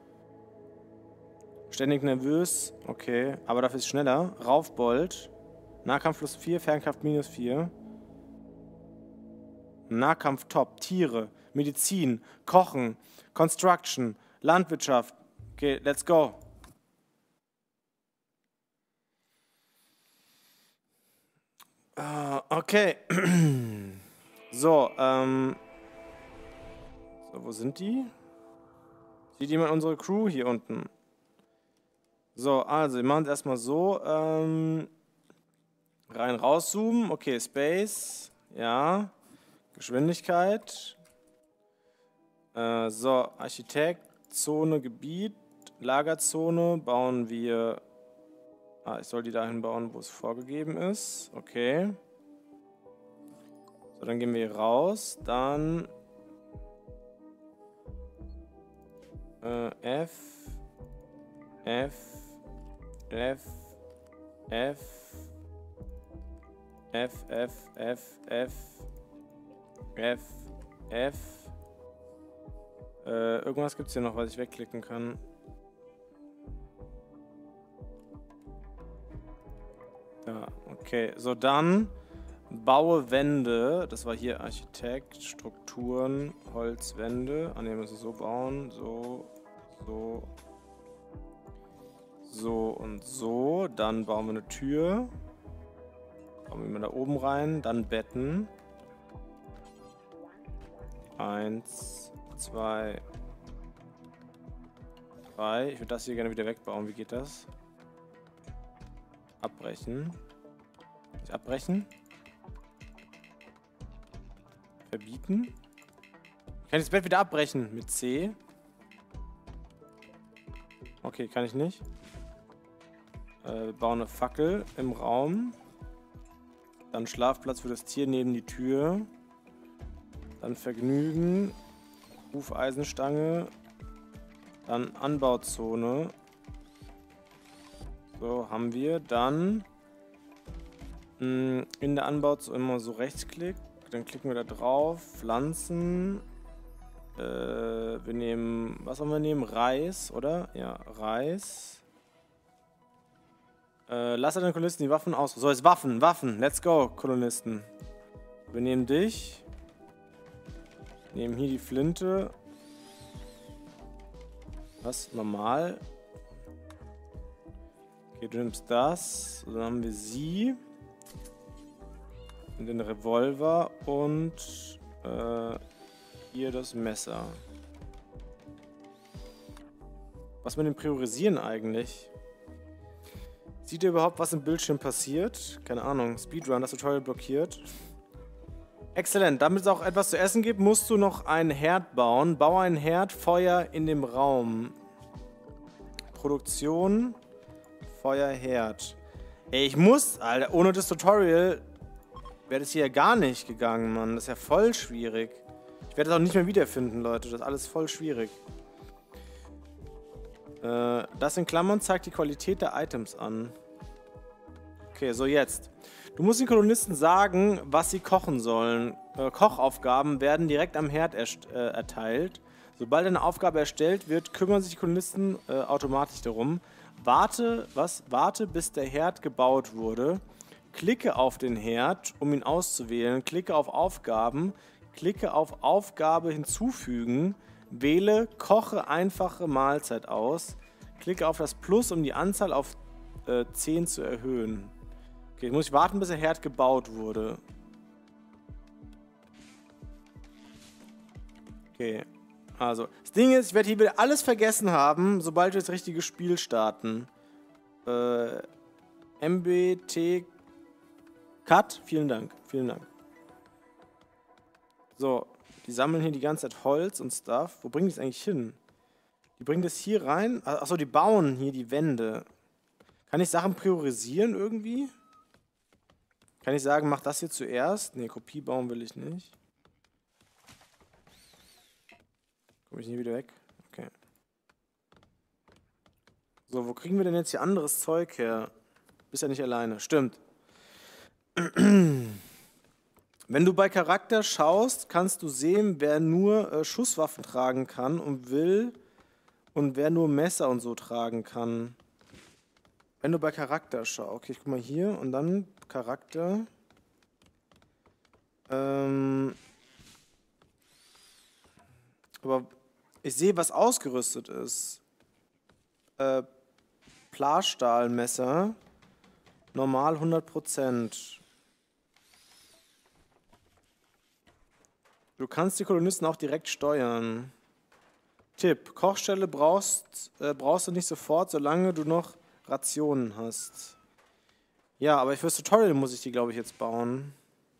Ständig nervös. Okay, aber dafür ist es schneller. Raufbold. Nahkampf plus 4, Fernkampf minus 4. Nahkampf top. Tiere. Medizin. Kochen. Construction. Landwirtschaft. Okay, let's go. Okay. So, so, wo sind die? Sieht jemand unsere Crew hier unten? So, also, wir machen es erstmal so. Rein, rauszoomen. Okay, Space. Ja. Geschwindigkeit. So, Architekt, Zone, Gebiet, Lagerzone bauen wir. Ich soll die dahin bauen, wo es vorgegeben ist. Okay. So, dann gehen wir hier raus. Dann F, F, F, F, F, F, F, F, F, F. Irgendwas gibt es hier noch, was ich wegklicken kann. Ja, okay. So, dann baue Wände. Das war hier Architekt, Strukturen, Holzwände. Ah, ne, müssen wir so bauen. So, so, so und so. Dann bauen wir eine Tür. Bauen wir mal da oben rein. Dann Betten. 1, 2, 3. Ich würde das hier gerne wieder wegbauen. Wie geht das? Abbrechen. Nicht abbrechen? Verbieten? Ich kann das Bett wieder abbrechen mit C. Okay, kann ich nicht. Wir bauen eine Fackel im Raum. Dann Schlafplatz für das Tier neben die Tür. Dann Vergnügen. Hufeisenstange. Dann Anbauzone. So, haben wir. Dann in der Anbauzone immer so Rechtsklick. Dann klicken wir da drauf. Pflanzen. Wir nehmen, was sollen wir nehmen? Reis, oder? Ja, Reis. Lass den Kolonisten die Waffen aus. So, jetzt Waffen, Waffen. Let's go, Kolonisten. Wir nehmen dich. Nehmen hier die Flinte. Was? Normal. Okay, du nimmst das. Dann haben wir sie. Und den Revolver. Und hier das Messer. Was mit dem Priorisieren eigentlich? Sieht ihr überhaupt, was im Bildschirm passiert? Keine Ahnung. Speedrun, das Tutorial blockiert. Exzellent. Damit es auch etwas zu essen gibt, musst du noch einen Herd bauen. Baue einen Herd, Feuer in dem Raum. Produktion, Feuer, Herd. Ey, ich muss, Alter, ohne das Tutorial wäre das hier ja gar nicht gegangen, Mann. Das ist ja voll schwierig. Ich werde es auch nicht mehr wiederfinden, Leute. Das ist alles voll schwierig. Das in Klammern zeigt die Qualität der Items an. Okay, so jetzt. Du musst den Kolonisten sagen, was sie kochen sollen. Kochaufgaben werden direkt am Herd erteilt. Sobald eine Aufgabe erstellt wird, kümmern sich die Kolonisten automatisch darum. Warte, bis der Herd gebaut wurde. Klicke auf den Herd, um ihn auszuwählen. Klicke auf Aufgaben. Klicke auf Aufgabe hinzufügen. Wähle Koche einfache Mahlzeit aus. Klicke auf das Plus, um die Anzahl auf 10 zu erhöhen. Okay, jetzt muss ich warten, bis der Herd gebaut wurde. Okay, also. Das Ding ist, ich werde hier wieder alles vergessen haben, sobald wir das richtige Spiel starten. MBT Cut, vielen Dank, vielen Dank. So, die sammeln hier die ganze Zeit Holz und Stuff. Wo bringen die es eigentlich hin? Die bringen das hier rein. Achso, die bauen hier die Wände. Kann ich Sachen priorisieren irgendwie? Kann ich sagen, mach das hier zuerst? Ne, Kopie bauen will ich nicht. Komme ich nie wieder weg? Okay. So, wo kriegen wir denn jetzt hier anderes Zeug her? Bist ja nicht alleine. Stimmt. Wenn du bei Charakter schaust, kannst du sehen, wer nur Schusswaffen tragen kann und will und wer nur Messer und so tragen kann. Wenn du bei Charakter schaust. Okay, ich guck mal hier und dann Charakter. Aber ich sehe, was ausgerüstet ist. Plasstahlmesser. Normal 100%. Du kannst die Kolonisten auch direkt steuern. Tipp: Kochstelle brauchst du nicht sofort, solange du noch Rationen hast. Ja, aber fürs Tutorial muss ich die, glaube ich, jetzt bauen.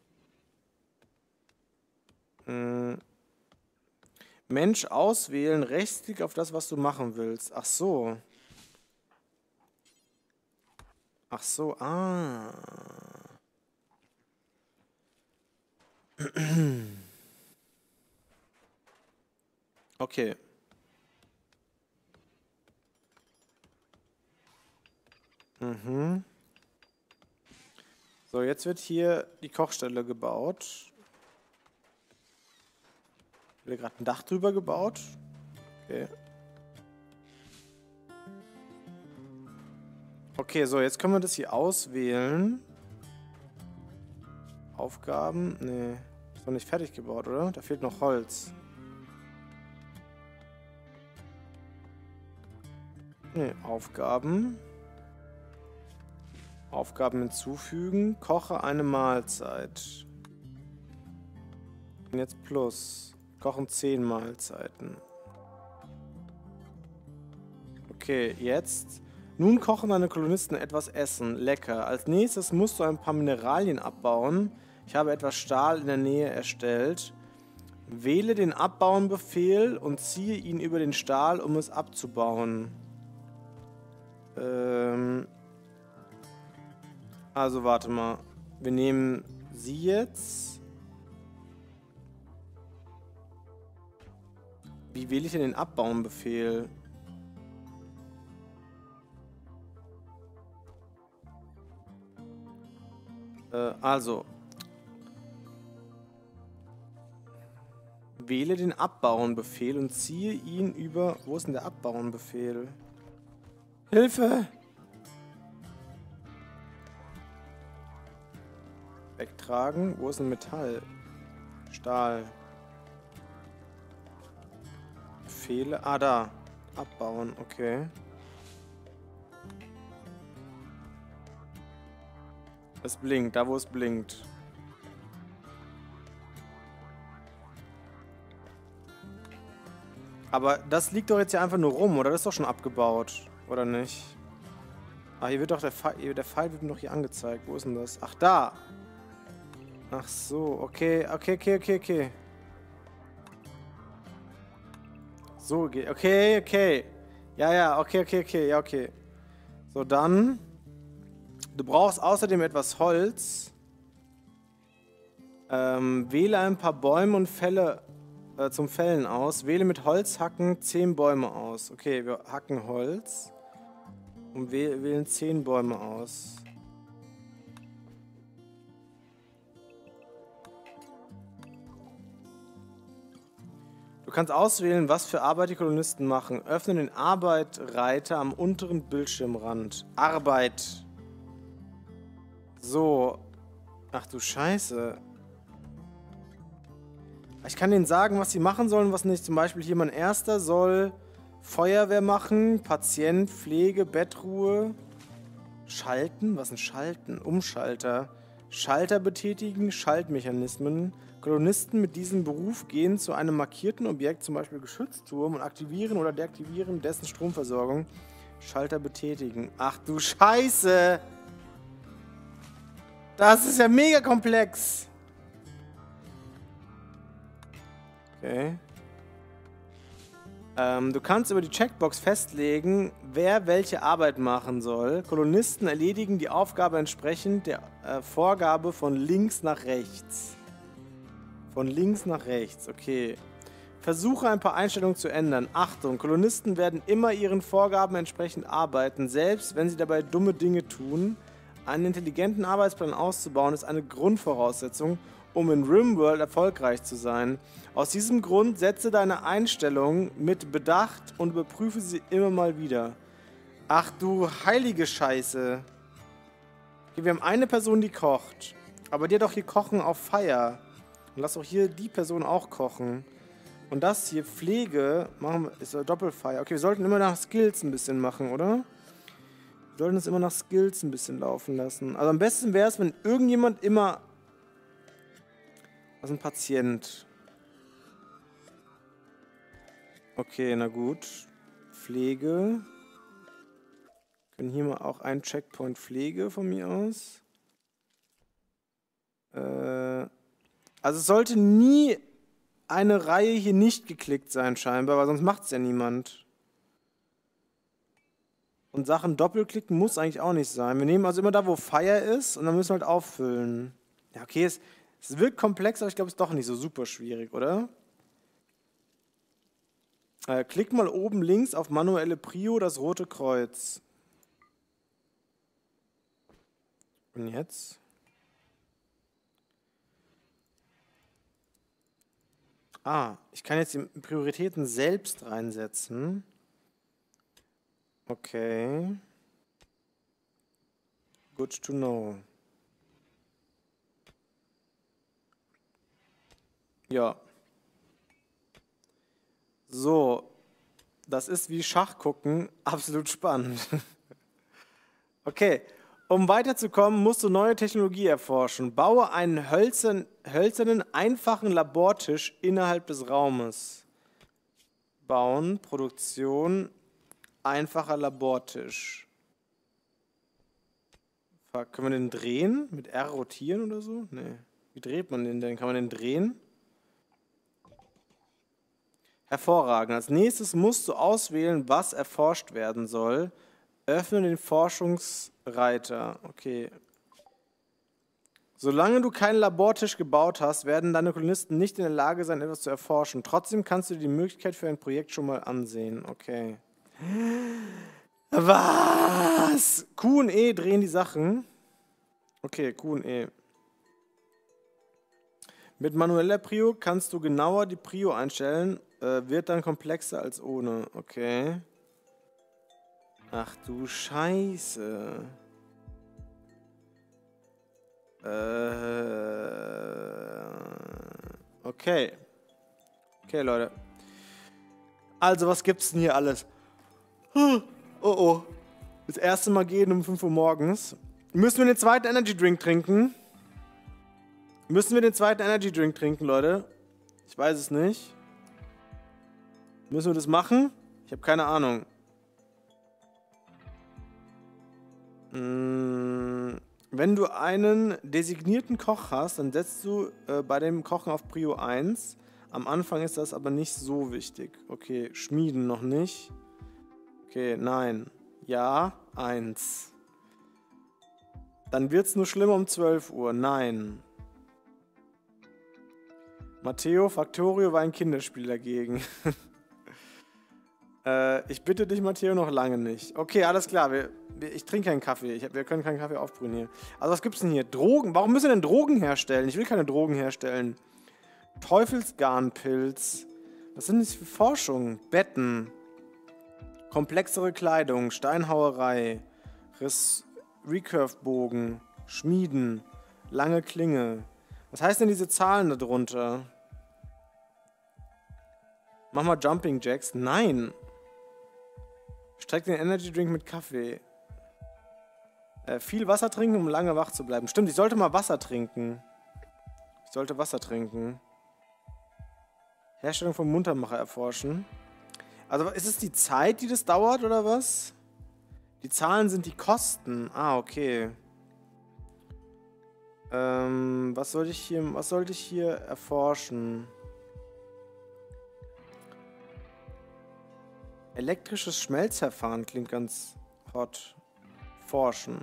Mensch auswählen, Rechtsklick auf das, was du machen willst. Ach so. Ach so, ah. Okay. So, jetzt wird hier die Kochstelle gebaut. Wird gerade ein Dach drüber gebaut. Okay. Okay, so, jetzt können wir das hier auswählen. Aufgaben? Nee, ist noch nicht fertig gebaut, oder? Da fehlt noch Holz. Nee, Aufgaben. Aufgaben hinzufügen. Koche eine Mahlzeit. Und jetzt plus. Kochen 10 Mahlzeiten. Okay, jetzt. Nun kochen deine Kolonisten etwas Essen. Lecker. Als nächstes musst du ein paar Mineralien abbauen. Ich habe etwas Stahl in der Nähe erstellt. Wähle den Abbauen-Befehl und ziehe ihn über den Stahl, um es abzubauen. Also warte mal. Wir nehmen sie jetzt. Wie wähle ich denn den Abbauen-Befehl? Also. Wähle den Abbauen-Befehl und ziehe ihn über... Wo ist denn der Abbauen-Befehl? Hilfe! Wegtragen. Wo ist ein Metall? Stahl. Befehle. Ah, da. Abbauen. Okay. Es blinkt. Da, wo es blinkt. Aber das liegt doch jetzt hier einfach nur rum, oder? Das ist doch schon abgebaut. Oder nicht? Ah, hier wird doch der Pfeil wird mir doch hier angezeigt. Wo ist denn das? Ach, da! Ach so, okay. So geht. Okay. Ja, okay. Ja, okay. So, dann. Du brauchst außerdem etwas Holz. Wähle ein paar Bäume und Fälle zum Fällen aus. Wähle mit Holzhacken 10 Bäume aus. Okay, wir hacken Holz. Und wählen 10 Bäume aus. Du kannst auswählen, was für Arbeit die Kolonisten machen. Öffne den Arbeit-Reiter am unteren Bildschirmrand. Arbeit. So. Ach du Scheiße. Ich kann denen sagen, was sie machen sollen, was nicht. Zum Beispiel hier mein Erster soll Feuerwehr machen, Patient, Pflege, Bettruhe. Schalten? Was ist ein Schalten? Umschalter. Schalter betätigen, Schaltmechanismen. Kolonisten mit diesem Beruf gehen zu einem markierten Objekt, zum Beispiel Geschützturm, und aktivieren oder deaktivieren dessen Stromversorgung. Schalter betätigen. Ach du Scheiße! Das ist ja mega komplex! Okay. Du kannst über die Checkbox festlegen, wer welche Arbeit machen soll. Kolonisten erledigen die Aufgabe entsprechend der Vorgabe von links nach rechts. Von links nach rechts, okay. Versuche ein paar Einstellungen zu ändern. Achtung, Kolonisten werden immer ihren Vorgaben entsprechend arbeiten, selbst wenn sie dabei dumme Dinge tun. Einen intelligenten Arbeitsplan auszubauen ist eine Grundvoraussetzung, um in RimWorld erfolgreich zu sein. Aus diesem Grund setze deine Einstellungen mit Bedacht und überprüfe sie immer mal wieder. Ach du heilige Scheiße. Okay, wir haben eine Person, die kocht. Aber die hat doch hier Kochen auf Fire. Und lass auch hier die Person auch kochen. Und das hier, Pflege, machen wir, ist Doppelfire. Okay, wir sollten immer nach Skills ein bisschen machen, oder? Wir sollten es immer nach Skills ein bisschen laufen lassen. Also am besten wäre es, wenn irgendjemand immer... Was ist ein Patient? Okay, na gut. Pflege. Können hier mal auch einen Checkpoint Pflege von mir aus. Also es sollte nie eine Reihe hier nicht geklickt sein scheinbar, weil sonst macht es ja niemand. Und Sachen doppelklicken muss eigentlich auch nicht sein. Wir nehmen also immer da, wo Fire ist und dann müssen wir halt auffüllen. Ja, okay, es wirkt komplex, aber ich glaube, es ist doch nicht so super schwierig, oder? Klick mal oben links auf manuelle Prio, das rote Kreuz. Und jetzt? Ah, ich kann jetzt die Prioritäten selbst reinsetzen. Okay. Good to know. Ja. So. Das ist wie Schach gucken. Absolut spannend. Okay. Um weiterzukommen, musst du neue Technologie erforschen. Baue einen hölzernen, einfachen Labortisch innerhalb des Raumes. Bauen, Produktion, einfacher Labortisch. Können wir den drehen? Mit R rotieren oder so? Nee. Wie dreht man den denn? Kann man den drehen? Hervorragend. Als nächstes musst du auswählen, was erforscht werden soll. Öffne den Forschungsreiter. Okay. Solange du keinen Labortisch gebaut hast, werden deine Kolonisten nicht in der Lage sein, etwas zu erforschen. Trotzdem kannst du dir die Möglichkeit für ein Projekt schon mal ansehen. Okay. Was? Q und E drehen die Sachen. Okay, Q und E. Mit manueller Prio kannst du genauer die Prio einstellen. Wird dann komplexer als ohne. Okay. Ach du Scheiße. Okay. Okay, Leute. Also, was gibt's denn hier alles? Oh, oh. Das erste Mal gehen um 5 Uhr morgens. Müssen wir den zweiten Energy Drink trinken? Müssen wir den zweiten Energy Drink trinken, Leute? Ich weiß es nicht. Müssen wir das machen? Ich habe keine Ahnung. Wenn du einen designierten Koch hast, dann setzt du bei dem Kochen auf Prio 1. Am Anfang ist das aber nicht so wichtig. Okay, Schmieden noch nicht. Okay, nein. Ja, 1. Dann wird es nur schlimmer um 12 Uhr. Nein. Matteo Factorio war ein Kinderspiel dagegen. Ich bitte dich, Matteo, noch lange nicht. Okay, alles klar. Ich trinke keinen Kaffee. Wir können keinen Kaffee aufbrühen hier. Also was gibt's denn hier? Drogen. Warum müssen wir denn Drogen herstellen? Ich will keine Drogen herstellen. Teufelsgarnpilz. Was sind das für Forschung? Betten. Komplexere Kleidung. Steinhauerei. Recurve-Bogen. Schmieden. Lange Klinge. Was heißt denn diese Zahlen da drunter? Mach mal Jumping Jacks. Nein. Streck den Energy Drink mit Kaffee. Viel Wasser trinken, um lange wach zu bleiben. Stimmt, ich sollte mal Wasser trinken. Ich sollte Wasser trinken. Herstellung vom Muntermacher erforschen. Also ist es die Zeit, die das dauert, oder was? Die Zahlen sind die Kosten. Ah, okay. Was sollte ich hier erforschen? Elektrisches Schmelzverfahren klingt ganz hot. Forschen.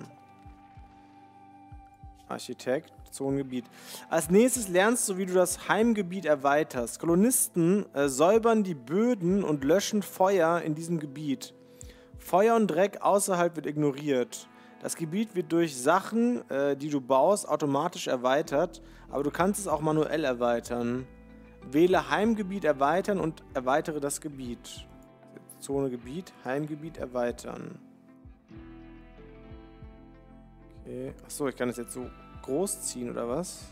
Architekt, Zonengebiet. Als nächstes lernst du, wie du das Heimgebiet erweiterst. Kolonisten säubern die Böden und löschen Feuer in diesem Gebiet. Feuer und Dreck außerhalb wird ignoriert. Das Gebiet wird durch Sachen, die du baust, automatisch erweitert, aber du kannst es auch manuell erweitern. Wähle Heimgebiet erweitern und erweitere das Gebiet. Zone Gebiet, Heimgebiet erweitern. Okay. Achso, ich kann es jetzt so groß ziehen, oder was?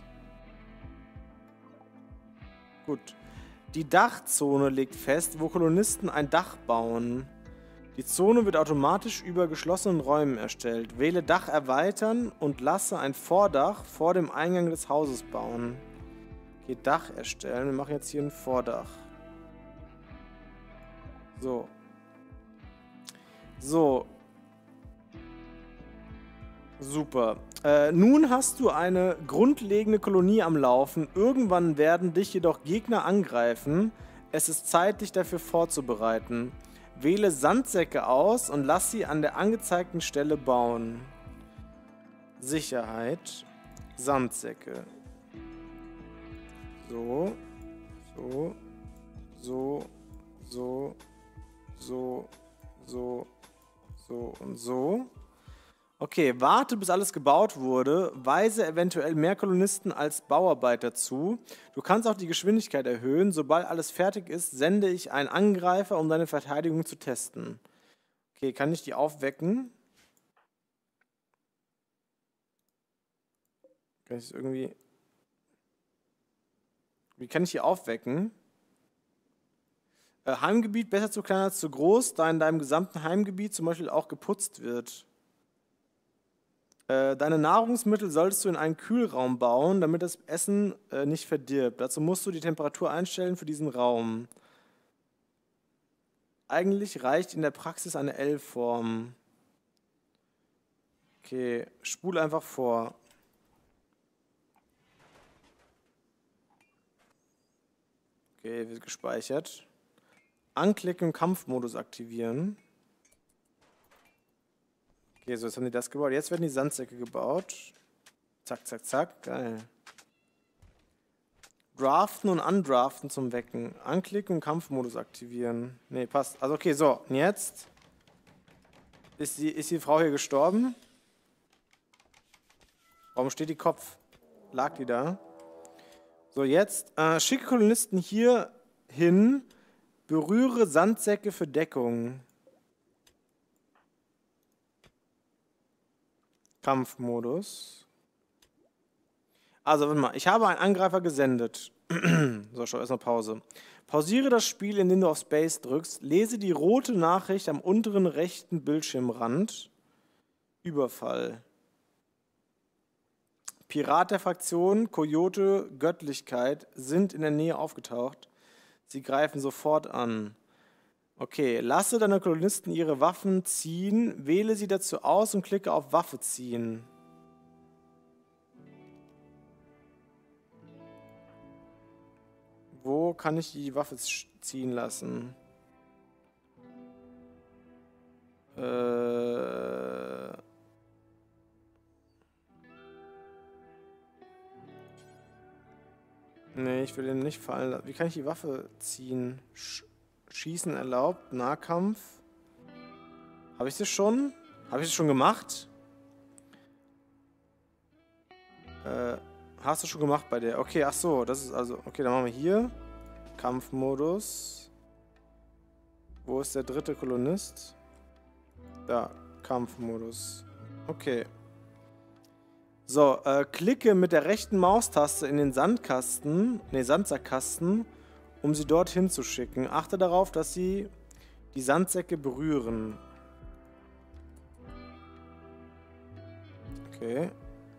Gut. Die Dachzone legt fest, wo Kolonisten ein Dach bauen. Die Zone wird automatisch über geschlossenen Räumen erstellt. Wähle Dach erweitern und lasse ein Vordach vor dem Eingang des Hauses bauen. Okay, Dach erstellen. Wir machen jetzt hier ein Vordach. So. So. Super. Nun hast du eine grundlegende Kolonie am Laufen. Irgendwann werden dich jedoch Gegner angreifen. Es ist Zeit, dich dafür vorzubereiten. Wähle Sandsäcke aus und lass sie an der angezeigten Stelle bauen. Sicherheit. Sandsäcke. So. So. So. So. So. So. So und so. Okay, warte, bis alles gebaut wurde. Weise eventuell mehr Kolonisten als Bauarbeiter zu. Du kannst auch die Geschwindigkeit erhöhen. Sobald alles fertig ist, sende ich einen Angreifer, um deine Verteidigung zu testen. Okay, kann ich die aufwecken? Kann ich es irgendwie... Wie kann ich die aufwecken? Heimgebiet besser zu klein als zu groß, da in deinem gesamten Heimgebiet zum Beispiel auch geputzt wird. Deine Nahrungsmittel solltest du in einen Kühlraum bauen, damit das Essen nicht verdirbt. Dazu musst du die Temperatur einstellen für diesen Raum. Eigentlich reicht in der Praxis eine L-Form. Okay, spule einfach vor. Okay, wird gespeichert. Anklicken und Kampfmodus aktivieren. Okay, so jetzt haben die das gebaut. Jetzt werden die Sandsäcke gebaut. Zack, zack, zack. Geil. Draften und undraften zum Wecken. Anklicken und Kampfmodus aktivieren. Ne, passt. Also okay, so. Und jetzt? Ist die Frau hier gestorben? Warum steht die Kopf? Lag die da? So, jetzt schicke Kolonisten hier hin. Berühre Sandsäcke für Deckung. Kampfmodus. Also, warte mal. Ich habe einen Angreifer gesendet. So, schau, erstmal Pause. Pausiere das Spiel, indem du auf Space drückst. Lese die rote Nachricht am unteren rechten Bildschirmrand. Überfall. Pirat der Fraktion, Coyote, Göttlichkeit sind in der Nähe aufgetaucht. Sie greifen sofort an. Okay, lasse deine Kolonisten ihre Waffen ziehen, wähle sie dazu aus und klicke auf Waffe ziehen. Wo kann ich die Waffe ziehen lassen? Nee, ich will den nicht fallen lassen. Wie kann ich die Waffe ziehen? Schießen erlaubt, Nahkampf. Habe ich das schon? Habe ich das schon gemacht? Hast du schon gemacht bei der? Okay, ach so, das ist also... Okay, dann machen wir hier. Kampfmodus. Wo ist der dritte Kolonist? Da, Kampfmodus. Okay. So, klicke mit der rechten Maustaste in den Sandsackkasten, um sie dorthin zu schicken. Achte darauf, dass sie die Sandsäcke berühren. Okay.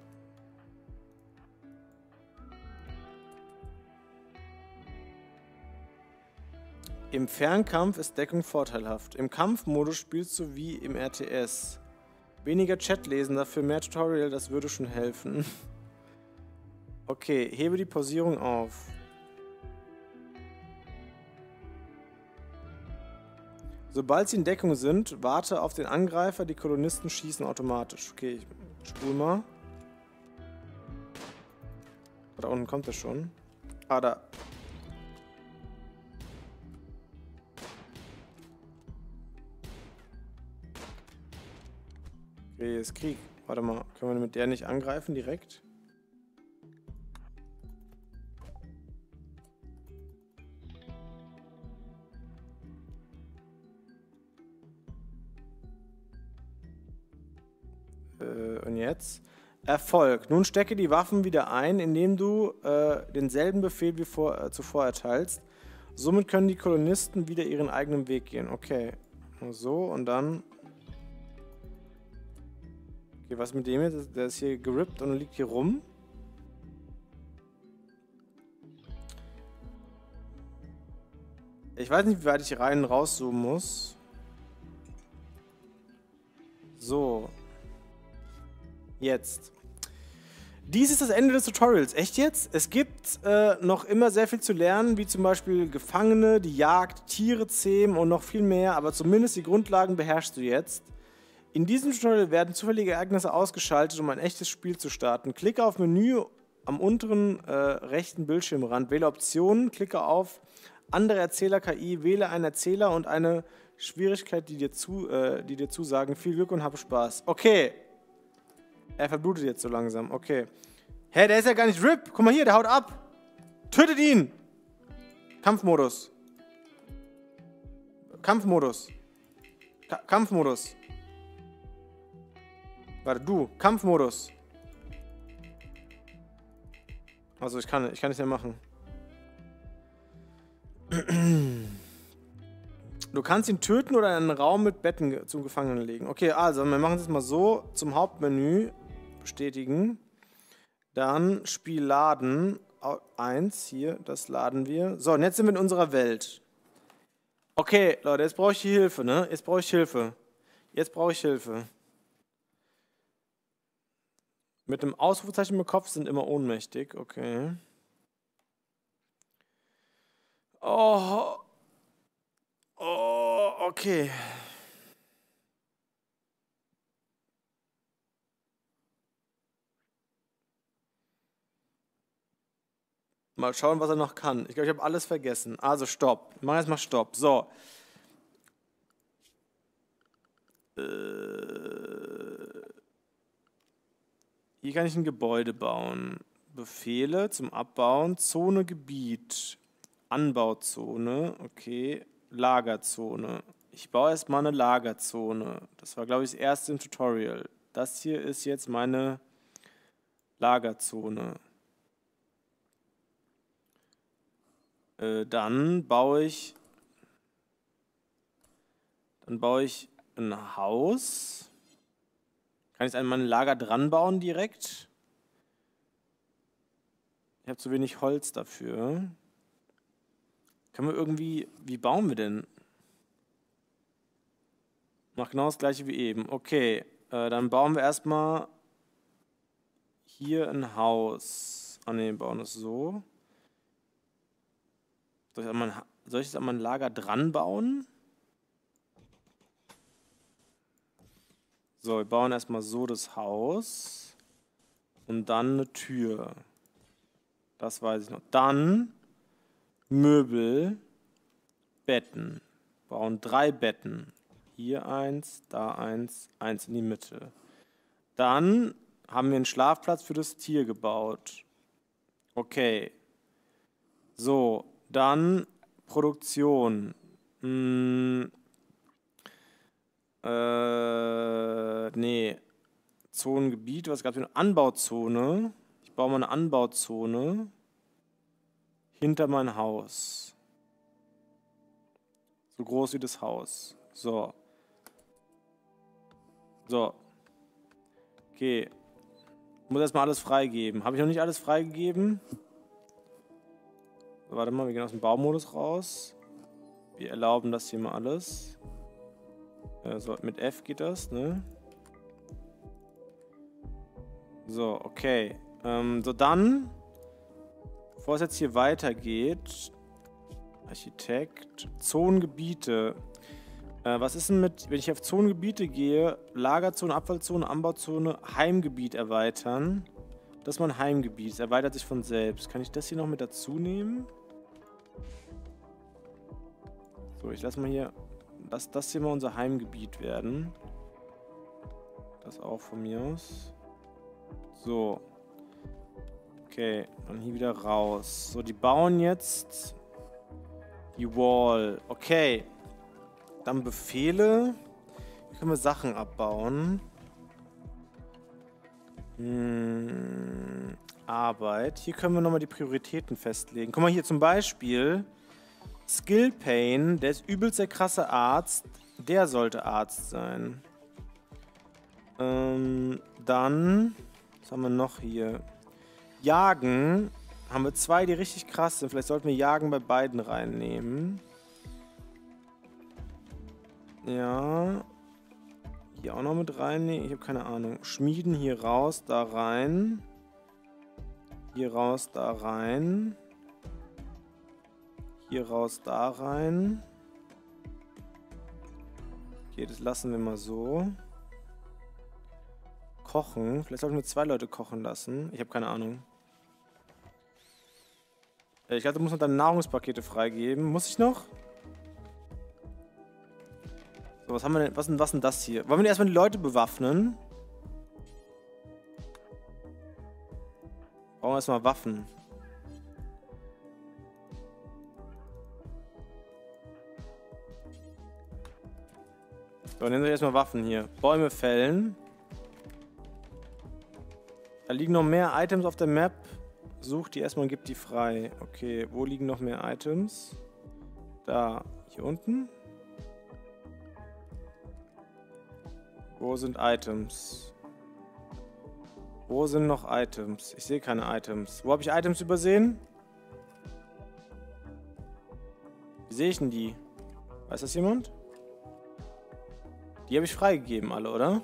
Im Fernkampf ist Deckung vorteilhaft. Im Kampfmodus spielst du wie im RTS. Weniger Chat lesen, dafür mehr Tutorial, das würde schon helfen. Okay, hebe die Pausierung auf. Sobald sie in Deckung sind, warte auf den Angreifer, die Kolonisten schießen automatisch. Okay, ich spule mal. Da unten kommt er schon. Ah, da. Okay, ist Krieg. Warte mal, können wir mit der nicht angreifen direkt? Und jetzt? Erfolg. Nun stecke die Waffen wieder ein, indem du denselben Befehl wie zuvor erteilst. Somit können die Kolonisten wieder ihren eigenen Weg gehen. Okay. So, und dann... Okay, was mit dem jetzt? Der ist hier gerippt und liegt hier rum. Ich weiß nicht, wie weit ich rein und rauszoomen muss. So. Jetzt. Dies ist das Ende des Tutorials. Echt jetzt? Es gibt noch immer sehr viel zu lernen, wie zum Beispiel Gefangene, die Jagd, Tiere zähmen und noch viel mehr, aber zumindest die Grundlagen beherrschst du jetzt. In diesem Tutorial werden zufällige Ereignisse ausgeschaltet, um ein echtes Spiel zu starten. Klicke auf Menü am unteren rechten Bildschirmrand, wähle Optionen, klicke auf andere Erzähler-KI, wähle einen Erzähler und eine Schwierigkeit, die dir zusagen. Viel Glück und hab Spaß. Okay. Er verblutet jetzt so langsam. Okay. Hä, der ist ja gar nicht RIP. Guck mal hier, der haut ab. Tötet ihn. Kampfmodus. Kampfmodus. Kampfmodus. Warte, du. Kampfmodus. Also ich kann nicht mehr machen. Du kannst ihn töten oder in einen Raum mit Betten zum Gefangenen legen. Okay, also wir machen es jetzt mal so. Zum Hauptmenü bestätigen. Dann Spiel laden. 1 hier, das laden wir. So, und jetzt sind wir in unserer Welt. Okay, Leute, jetzt brauche ich Hilfe, ne? Jetzt brauche ich Hilfe. Jetzt brauche ich Hilfe. Mit einem Ausrufezeichen im Kopf sind immer ohnmächtig. Okay. Oh. Oh, okay. Mal schauen, was er noch kann. Ich glaube, ich habe alles vergessen. Also Stopp. Ich mache jetzt mal Stopp. So. Hier kann ich ein Gebäude bauen. Befehle zum Abbauen. Zone, Gebiet. Anbauzone. Okay. Lagerzone. Ich baue erstmal eine Lagerzone. Das war, glaube ich, das erste im Tutorial. Das hier ist jetzt meine Lagerzone. Dann baue ich ein Haus. Kann ich an mein Lager dran bauen direkt? Ich habe zu wenig Holz dafür. Können wir irgendwie... Wie bauen wir denn? Mach genau das gleiche wie eben. Okay, dann bauen wir erstmal hier ein Haus. Ah ne, wir bauen es so. Soll ich es an mein Lager dran bauen? So, wir bauen erstmal so das Haus. Und dann eine Tür. Das weiß ich noch. Dann Möbel, Betten. Bauen 3 Betten. Hier eins, da eins, eins in die Mitte. Dann haben wir einen Schlafplatz für das Tier gebaut. Okay. So, dann Produktion. Nee. Zonengebiet, was gab es denn? Anbauzone. Ich baue mal eine Anbauzone hinter mein Haus. So groß wie das Haus. So. So. Okay. Ich muss erstmal alles freigeben. Habe ich noch nicht alles freigegeben? So, warte mal, wir gehen aus dem Baumodus raus. Wir erlauben das hier mal alles. So, mit F geht das, ne? So, okay. So, dann, bevor es jetzt hier weitergeht, Architekt, Zonengebiete. Was ist denn mit, wenn ich auf Zonengebiete gehe, Lagerzone, Abfallzone, Anbauzone, Heimgebiet erweitern? Das ist mein Heimgebiet, es erweitert sich von selbst. Kann ich das hier noch mit dazu nehmen? So, ich lasse mal hier, lass das hier mal unser Heimgebiet werden. Das auch von mir aus. So. Okay, dann hier wieder raus. So, die bauen jetzt die Wall. Okay. Dann Befehle. Hier können wir Sachen abbauen. Arbeit. Hier können wir nochmal die Prioritäten festlegen. Guck mal hier zum Beispiel. Skill Pain, der ist übelst der krasse Arzt. Der sollte Arzt sein. Dann, was haben wir noch hier? Jagen. Haben wir 2, die richtig krass sind. Vielleicht sollten wir Jagen bei beiden reinnehmen. Ja. Hier auch noch mit reinnehmen. Ich habe keine Ahnung. Schmieden hier raus, da rein. Hier raus, da rein. Hier raus, da rein. Okay, das lassen wir mal so. Kochen. Vielleicht sollten wir 2 Leute kochen lassen. Ich habe keine Ahnung. Ich glaube, du musst noch deine Nahrungspakete freigeben. Muss ich noch? So, was haben wir denn? Was ist denn das hier? Wollen wir erstmal die Leute bewaffnen? Brauchen wir erstmal Waffen. So, nehmen wir erstmal Waffen hier. Bäume fällen. Da liegen noch mehr Items auf der Map. Sucht die erstmal und gibt die frei. Okay, wo liegen noch mehr Items? Da, hier unten. Wo sind Items? Wo sind noch Items? Ich sehe keine Items. Wo habe ich Items übersehen? Wie sehe ich denn die? Weiß das jemand? Die habe ich freigegeben, alle, oder?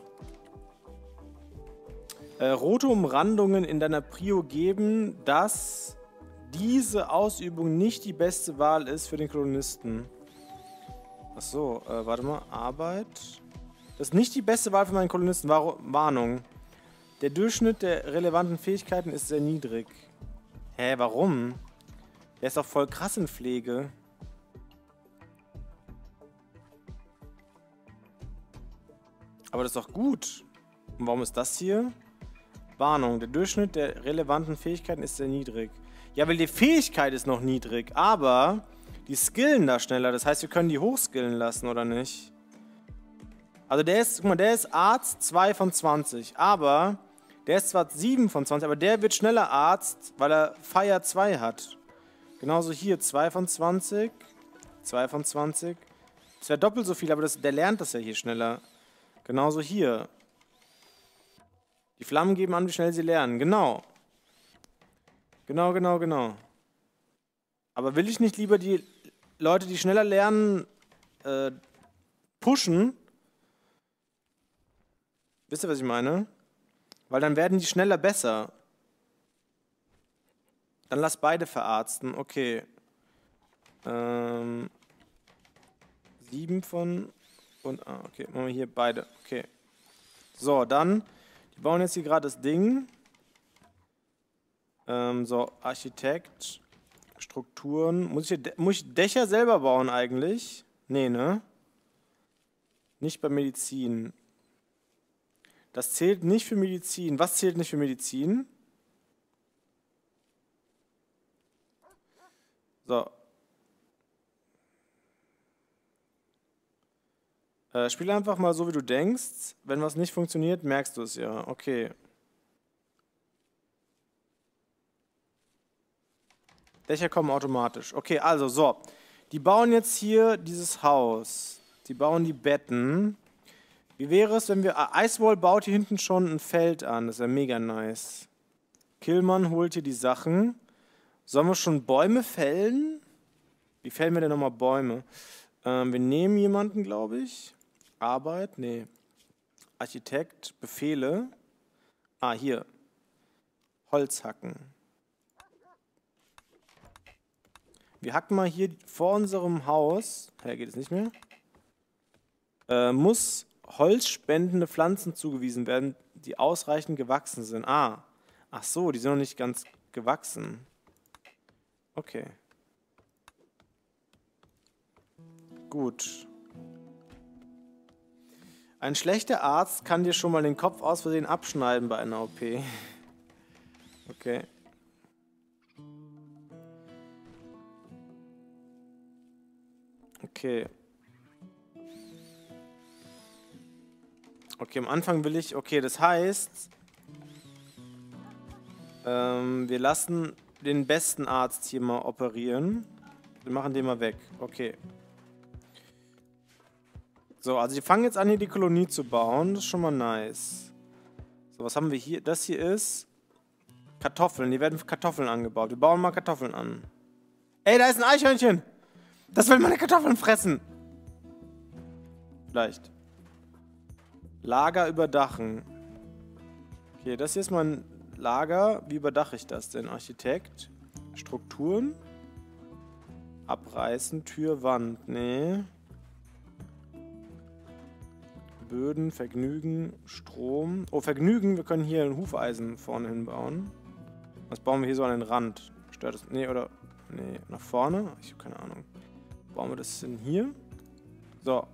Rote Umrandungen in deiner Prio geben, dass diese Ausübung nicht die beste Wahl ist für den Kolonisten. Achso, warte mal. Arbeit. Das ist nicht die beste Wahl für meinen Kolonisten. Warnung. Der Durchschnitt der relevanten Fähigkeiten ist sehr niedrig. Hä, warum? Der ist doch voll krass in Pflege. Aber das ist doch gut. Und warum ist das hier? Warnung, der Durchschnitt der relevanten Fähigkeiten ist sehr niedrig. Ja, weil die Fähigkeit ist noch niedrig, aber die skillen da schneller. Das heißt, wir können die hochskillen lassen, oder nicht? Also der ist, guck mal, der ist Arzt 2 von 20, aber der ist zwar 7 von 20, aber der wird schneller Arzt, weil er Fire 2 hat. Genauso hier 2 von 20, 2 von 20. Das wäre doppelt so viel, aber der lernt das ja hier schneller. Genauso hier. Die Flammen geben an, wie schnell sie lernen. Genau. Genau. Aber will ich nicht lieber die Leute, die schneller lernen, pushen? Wisst ihr, was ich meine? Weil dann werden die schneller besser. Dann lass beide verarzten. Okay. 7 von... Und, okay, machen wir hier beide. Okay. So, dann... Die bauen jetzt hier gerade das Ding. So, Architekt. Strukturen. Muss ich Dächer selber bauen eigentlich? Nee, ne? Nicht bei Medizin. Das zählt nicht für Medizin. Was zählt nicht für Medizin? So. Spiel einfach mal so, wie du denkst. Wenn was nicht funktioniert, merkst du es ja. Okay. Dächer kommen automatisch. Okay, also so. Die bauen jetzt hier dieses Haus. Die bauen die Betten. Wie wäre es, wenn wir... Icewall baut hier hinten schon ein Feld an. Das wäre mega nice. Killmann holt hier die Sachen. Sollen wir schon Bäume fällen? Wie fällen wir denn nochmal Bäume? Wir nehmen jemanden, glaube ich. Arbeit? Nee. Architekt, Befehle. Hier. Holz hacken. Wir hacken mal hier vor unserem Haus. Geht es nicht mehr? Muss holzspendende Pflanzen zugewiesen werden, die ausreichend gewachsen sind. Ach so, die sind noch nicht ganz gewachsen. Okay. Gut. Ein schlechter Arzt kann dir schon mal den Kopf aus Versehen abschneiden bei einer OP. Okay. Okay. Okay, am Anfang will ich... Okay, das heißt... wir lassen den besten Arzt hier mal operieren. Wir machen den mal weg. Okay. So, also die fangen jetzt an, hier die Kolonie zu bauen. Das ist schon mal nice. So, was haben wir hier? Das hier ist Kartoffeln. Hier werden Kartoffeln angebaut. Wir bauen mal Kartoffeln an. Ey, da ist ein Eichhörnchen! Das will meine Kartoffeln fressen! Vielleicht. Lager überdachen. Okay, das hier ist mein Lager. Wie überdache ich das denn? Architekt. Strukturen. Abreißen. Tür, Wand. Nee. Böden, Vergnügen, Strom. Oh, Vergnügen. Wir können hier ein Hufeisen vorne hinbauen. Was bauen wir hier so an den Rand? Stört das? Nee, oder... Nee, nach vorne? Ich habe keine Ahnung. Bauen wir das denn hier? So.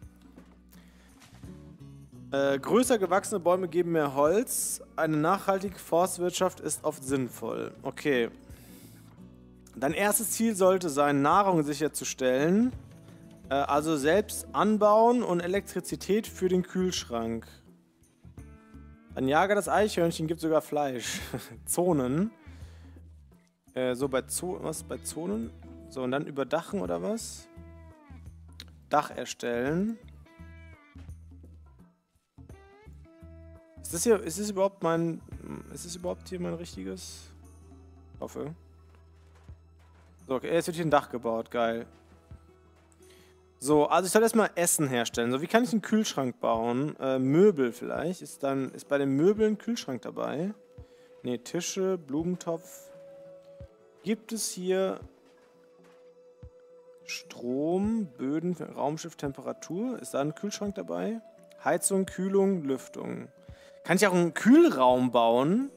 Größer gewachsene Bäume geben mehr Holz. Eine nachhaltige Forstwirtschaft ist oft sinnvoll. Okay. Dein erstes Ziel sollte sein, Nahrung sicherzustellen. Also selbst anbauen und Elektrizität für den Kühlschrank. Dann jage das Eichhörnchen, gibt sogar Fleisch. Zonen. So, was bei Zonen? So, und dann überdachen oder was? Dach erstellen. Ist das überhaupt hier mein richtiges? Ich hoffe. So, okay, jetzt wird hier ein Dach gebaut, geil. So, also ich soll erstmal Essen herstellen. So, wie kann ich einen Kühlschrank bauen? Möbel vielleicht. Ist bei den Möbeln ein Kühlschrank dabei? Ne, Tische, Blumentopf. Gibt es hier Strom, Böden, Raumschiff, Temperatur? Ist da ein Kühlschrank dabei? Heizung, Kühlung, Lüftung. Kann ich auch einen Kühlraum bauen?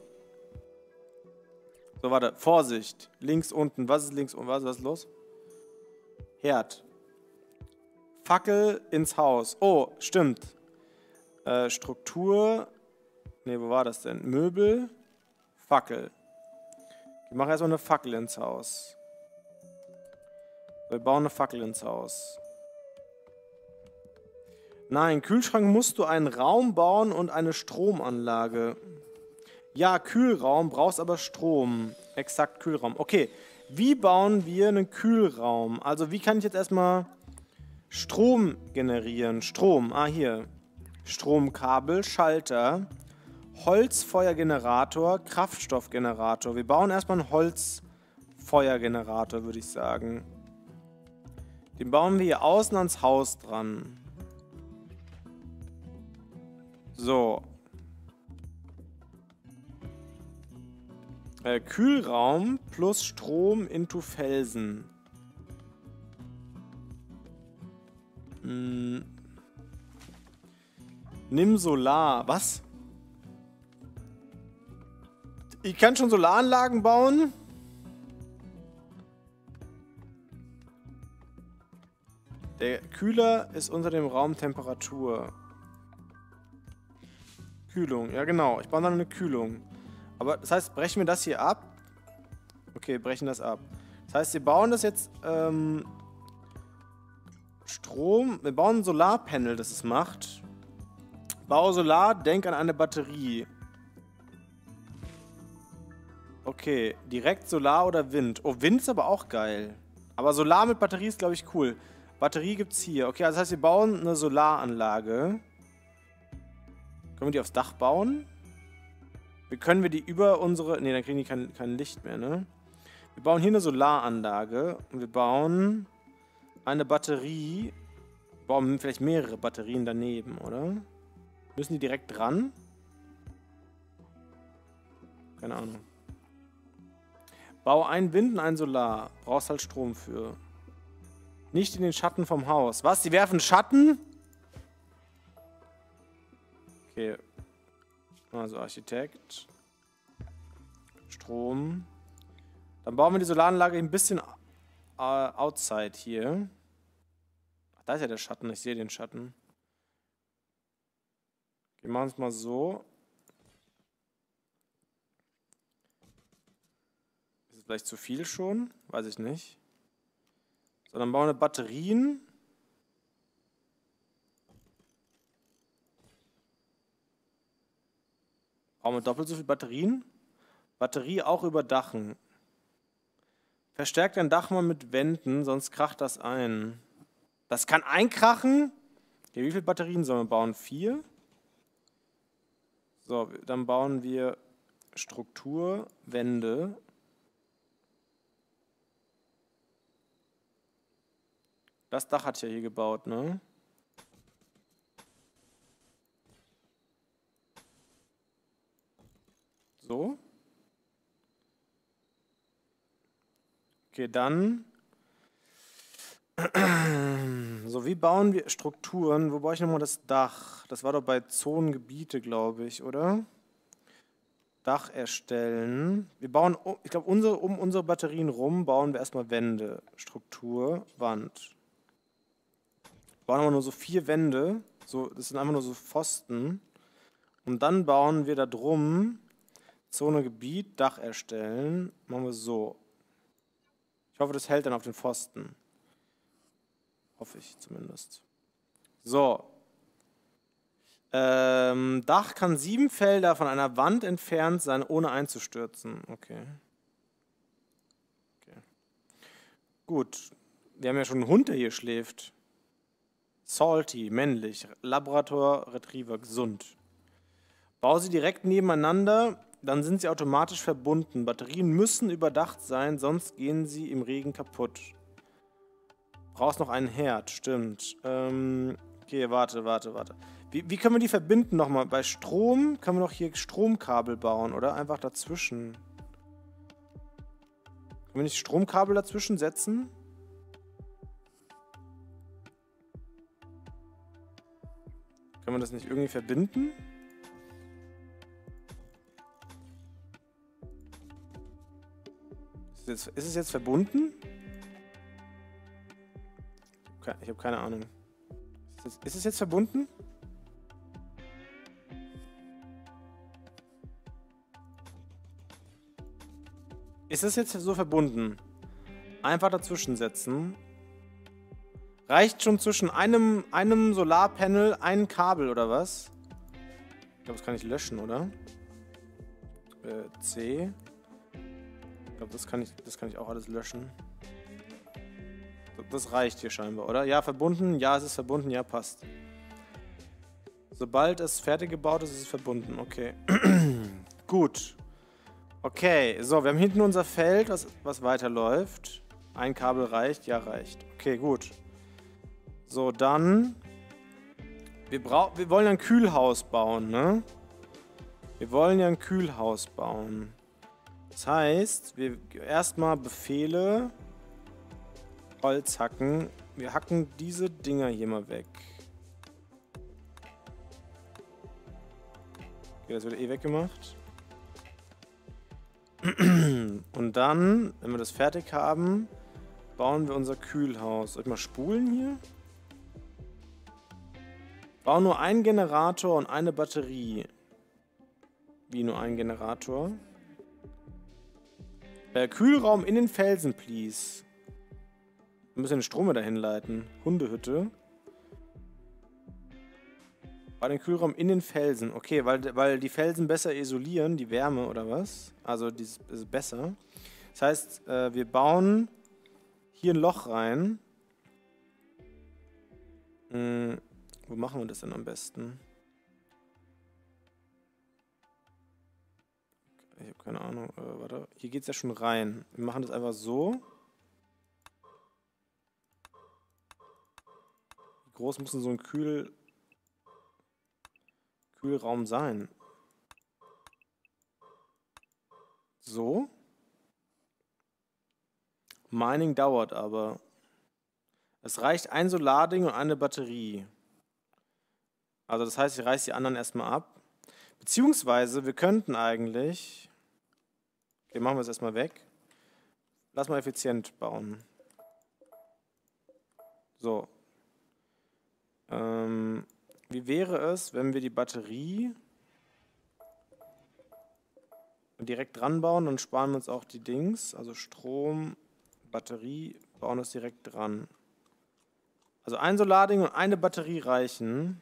So, warte. Vorsicht. Links unten. Was ist links unten? Was ist los? Herd. Fackel ins Haus. Oh, stimmt. Struktur. Ne, wo war das denn? Möbel. Fackel. Wir machen erstmal eine Fackel ins Haus. Wir bauen eine Fackel ins Haus. Nein, Kühlschrank musst du einen Raum bauen und eine Stromanlage. Ja, Kühlraum, brauchst aber Strom. Exakt, Kühlraum. Okay, wie bauen wir einen Kühlraum? Also wie kann ich jetzt erstmal Strom generieren? Strom, hier. Stromkabel, Schalter, Holzfeuergenerator, Kraftstoffgenerator. Wir bauen erstmal einen Holzfeuergenerator, würde ich sagen. Den bauen wir hier außen ans Haus dran. So. Kühlraum plus Strom into Felsen. Nimm Solar. Was? Ich kann schon Solaranlagen bauen? Der Kühler ist unter dem Raumtemperatur. Kühlung, ja genau. Ich baue dann eine Kühlung. Aber das heißt, brechen wir das hier ab? Okay, brechen das ab. Das heißt, wir bauen das jetzt Strom. Wir bauen ein Solarpanel, das es macht. Bau Solar, denk an eine Batterie. Okay, direkt Solar oder Wind. Oh, Wind ist aber auch geil. Aber Solar mit Batterie ist, glaube ich, cool. Batterie gibt es hier. Okay, also das heißt, wir bauen eine Solaranlage. Können wir die aufs Dach bauen? Wie können wir die über unsere... Ne, dann kriegen die kein Licht mehr, ne? Wir bauen hier eine Solaranlage. Und wir bauen eine Batterie. Wir bauen vielleicht mehrere Batterien daneben, oder? Müssen die direkt dran? Keine Ahnung. Bau ein Wind und ein Solar. Brauchst halt Strom für. Nicht in den Schatten vom Haus. Was? Die werfen Schatten? Okay. Also Architekt. Strom. Dann bauen wir die Solaranlage ein bisschen outside hier. Ach, da ist ja der Schatten. Ich sehe den Schatten. Wir machen es mal so. Ist es vielleicht zu viel schon? Weiß ich nicht. So, dann bauen wir Batterien. Brauchen wir doppelt so viele Batterien? Batterie auch überdachen. Verstärkt dein Dach mal mit Wänden, sonst kracht das ein. Das kann einkrachen? Okay, wie viele Batterien sollen wir bauen? 4? So, dann bauen wir Struktur, Wände. Das Dach hat ja hier gebaut, ne? So. Okay, dann. So, wie bauen wir Strukturen? Wo baue ich nochmal das Dach? Das war doch bei Zonengebiete, glaube ich, oder? Dach erstellen. Wir bauen, ich glaube, um unsere Batterien rum bauen wir erstmal Wände. Struktur, Wand. Wir bauen aber nur so 4 Wände. So, das sind einfach nur so Pfosten. Und dann bauen wir da drum Zone Gebiet, Dach erstellen. Machen wir so. Ich hoffe, das hält dann auf den Pfosten. Hoffe ich zumindest. So. Dach kann 7 Felder von einer Wand entfernt sein, ohne einzustürzen. Okay. Gut. Wir haben ja schon einen Hund, der hier schläft. Salty, männlich. Labrador, Retriever, gesund. Bau sie direkt nebeneinander, dann sind sie automatisch verbunden. Batterien müssen überdacht sein, sonst gehen sie im Regen kaputt. Brauchst noch einen Herd, stimmt. Okay, warte. Wie können wir die verbinden nochmal? Bei Strom können wir doch hier Stromkabel bauen, oder? Einfach dazwischen. Können wir nicht Stromkabel dazwischen setzen? Können wir das nicht irgendwie verbinden? Ist es jetzt verbunden? Ich habe keine Ahnung. Ist es jetzt verbunden? Ist es jetzt so verbunden? Einfach dazwischen setzen. Reicht schon zwischen einem Solarpanel ein Kabel oder was? Ich glaube, das kann ich löschen, oder? C. Ich glaube, das kann ich auch alles löschen. Das reicht hier scheinbar, oder? Ja, verbunden. Ja, es ist verbunden. Ja, passt. Sobald es fertig gebaut ist, ist es verbunden. Okay. Gut. Okay, so, wir haben hinten unser Feld, was weiterläuft. Ein Kabel reicht? Ja, reicht. Okay, gut. So, dann. Wir wollen ja ein Kühlhaus bauen, ne? Wir wollen ja ein Kühlhaus bauen. Das heißt, wir erstmal Befehle. Holz hacken. Wir hacken diese Dinger hier mal weg. Okay, das wird eh weggemacht. Und dann, wenn wir das fertig haben, bauen wir unser Kühlhaus. Soll ich mal spulen hier? Bauen nur einen Generator und eine Batterie. Wie nur ein Generator? Kühlraum in den Felsen, please. Wir müssen den Strom dahin leiten. Hundehütte. Bei den Kühlraum in den Felsen. Okay, weil die Felsen besser isolieren, die Wärme oder was? Also das ist besser. Das heißt, wir bauen hier ein Loch rein. Wo machen wir das denn am besten? Ich habe keine Ahnung. Warte, hier geht es ja schon rein. Wir machen das einfach so. Wie groß muss denn so ein Kühlraum sein? So. Mining dauert aber. Es reicht ein Solarding und eine Batterie. Also das heißt, ich reiße die anderen erstmal ab. Beziehungsweise wir könnten eigentlich... Okay, machen wir es erstmal weg. Lass mal effizient bauen. So. wie wäre es, wenn wir die Batterie direkt dran bauen, dann sparen wir uns auch die Dings, also Strom, Batterie, bauen das direkt dran. Also ein Solarding und eine Batterie reichen.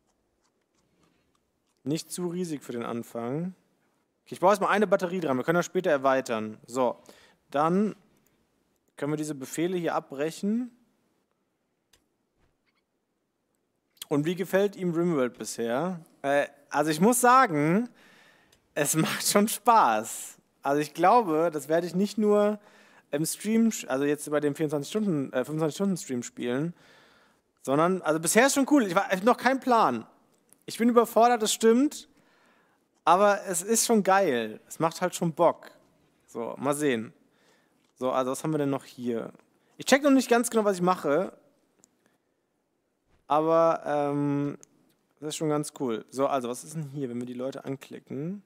Nicht zu riesig für den Anfang. Okay, ich baue erstmal eine Batterie dran, wir können das später erweitern. So, dann können wir diese Befehle hier abbrechen. Und wie gefällt ihm RimWorld bisher? Also ich muss sagen, es macht schon Spaß. Also ich glaube, das werde ich nicht nur im Stream, also jetzt bei dem 25-Stunden-Stream spielen, sondern, also bisher ist schon cool. Ich habe noch keinen Plan. Ich bin überfordert, das stimmt, aber es ist schon geil. Es macht halt schon Bock. So, mal sehen. So, also was haben wir denn noch hier? Ich check noch nicht ganz genau, was ich mache, aber das ist schon ganz cool. So, also was ist denn hier, wenn wir die Leute anklicken?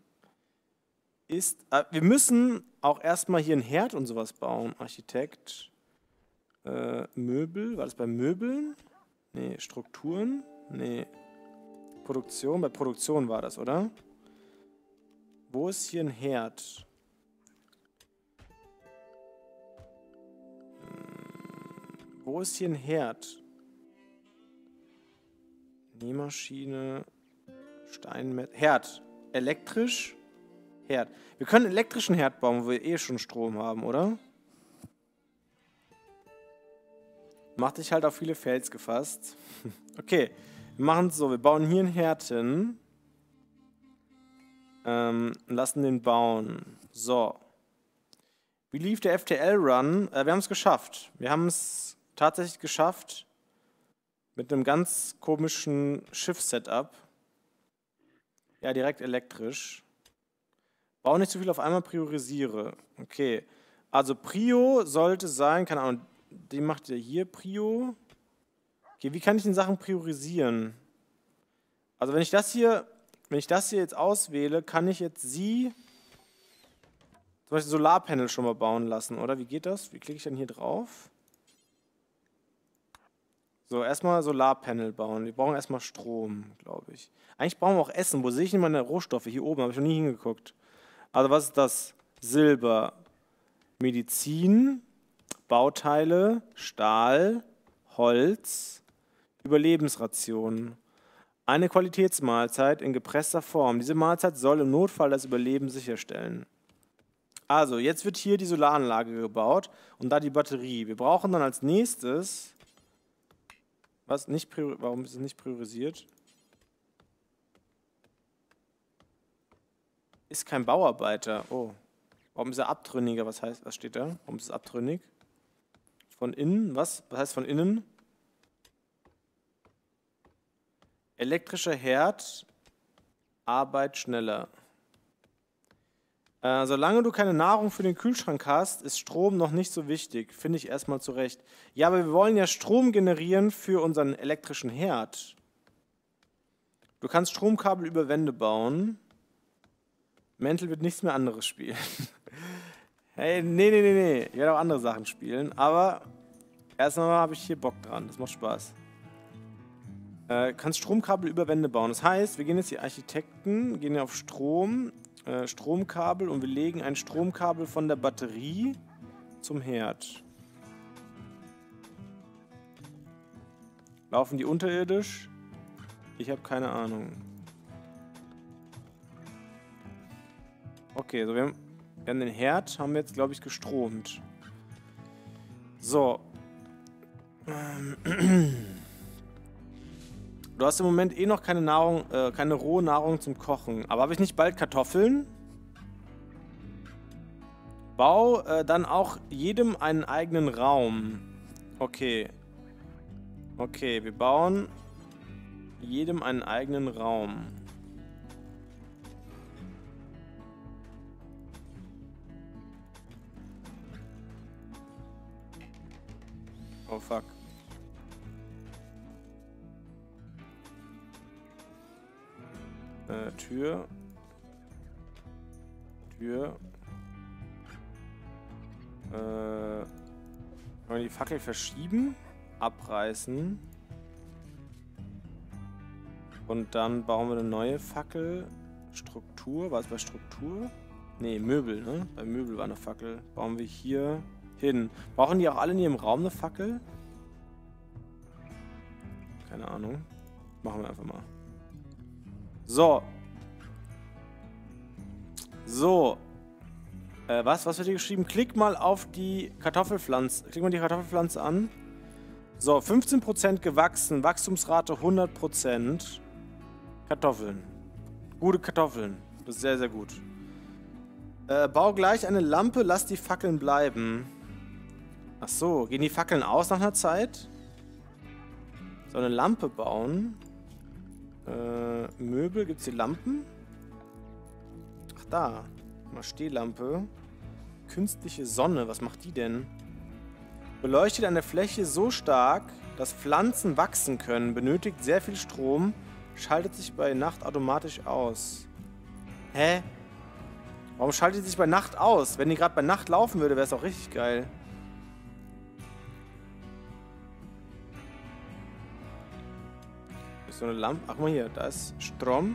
Wir müssen auch erstmal hier einen Herd und sowas bauen. Architekt, Möbel, war das bei Möbeln? Nee, Strukturen? Nee, Produktion, bei Produktion war das, oder? Wo ist hier ein Herd? Wo ist hier ein Herd? Nähmaschine, Steinmetz, Herd, elektrisch? Herd. Wir können einen elektrischen Herd bauen, wo wir eh schon Strom haben, oder? Macht dich halt auf viele Fails gefasst. Okay, wir machen es so, wir bauen hier einen Herd hin. Lassen den bauen. So. Wie lief der FTL-Run? Wir haben es geschafft. Wir haben es tatsächlich geschafft mit einem ganz komischen Schiff-Setup. Ja, direkt elektrisch. Bau nicht zu viel auf einmal, priorisiere. Okay, also Prio sollte sein, keine Ahnung, die macht ihr hier Prio. Okay, wie kann ich denn Sachen priorisieren? Also wenn ich das hier jetzt auswähle, kann ich jetzt zum Beispiel Solarpanel schon mal bauen lassen, oder? Wie geht das? Wie klicke ich denn hier drauf? So, erstmal Solarpanel bauen. Wir brauchen erstmal Strom, glaube ich. Eigentlich brauchen wir auch Essen. Wo sehe ich denn meine Rohstoffe? Hier oben, habe ich noch nie hingeguckt. Also was ist das? Silber, Medizin, Bauteile, Stahl, Holz, Überlebensrationen. Eine Qualitätsmahlzeit in gepresster Form. Diese Mahlzeit soll im Notfall das Überleben sicherstellen. Also, jetzt wird hier die Solaranlage gebaut und da die Batterie. Wir brauchen dann als nächstes... Warum ist es nicht priorisiert? Ist kein Bauarbeiter. Oh. Warum ist er Abtrünniger? Was steht da? Warum ist es abtrünnig? Von innen? Was? Was heißt von innen? Elektrischer Herd. Arbeit schneller. Solange du keine Nahrung für den Kühlschrank hast, ist Strom noch nicht so wichtig. Finde ich erstmal zurecht. Ja, aber wir wollen ja Strom generieren für unseren elektrischen Herd. Du kannst Stromkabel über Wände bauen. Mental wird nichts mehr anderes spielen. Hey, nee. Ich werde auch andere Sachen spielen. Aber erstmal habe ich hier Bock dran. Das macht Spaß. Kannst Stromkabel über Wände bauen. Das heißt, wir gehen jetzt hier Architekten, gehen hier auf Strom, Stromkabel und wir legen ein Stromkabel von der Batterie zum Herd. Laufen die unterirdisch? Ich habe keine Ahnung. Okay, so wir haben den Herd, haben wir jetzt, glaube ich, gestromt. So. Du hast im Moment eh noch keine Nahrung, keine rohe Nahrung zum Kochen. Aber habe ich nicht bald Kartoffeln? Bau dann auch jedem einen eigenen Raum. Okay. Okay, wir bauen jedem einen eigenen Raum. Oh fuck. Tür. Können wir die Fackel verschieben? Abreißen. Und dann bauen wir eine neue Fackel. Struktur. War es bei Struktur? Ne, Möbel, ne? Bei Möbel war eine Fackel. Bauen wir hier hin. Brauchen die auch alle in ihrem Raum eine Fackel? Keine Ahnung. Machen wir einfach mal. So. So. Was wird hier geschrieben? Klick mal auf die Kartoffelpflanze. Klick mal die Kartoffelpflanze an. So, 15% gewachsen. Wachstumsrate 100%. Kartoffeln. Gute Kartoffeln. Das ist sehr, sehr gut. Bau gleich eine Lampe, lass die Fackeln bleiben. Ach so, gehen die Fackeln aus nach einer Zeit? So, eine Lampe bauen. Möbel, gibt es die Lampen? Ach da, mal Stehlampe. Künstliche Sonne, was macht die denn? Beleuchtet eine Fläche so stark, dass Pflanzen wachsen können, benötigt sehr viel Strom, schaltet sich bei Nacht automatisch aus. Hä? Warum schaltet sie sich bei Nacht aus? Wenn die gerade bei Nacht laufen würde, wäre es auch richtig geil. Ist so eine Lampe. Ach mal hier, da ist Strom.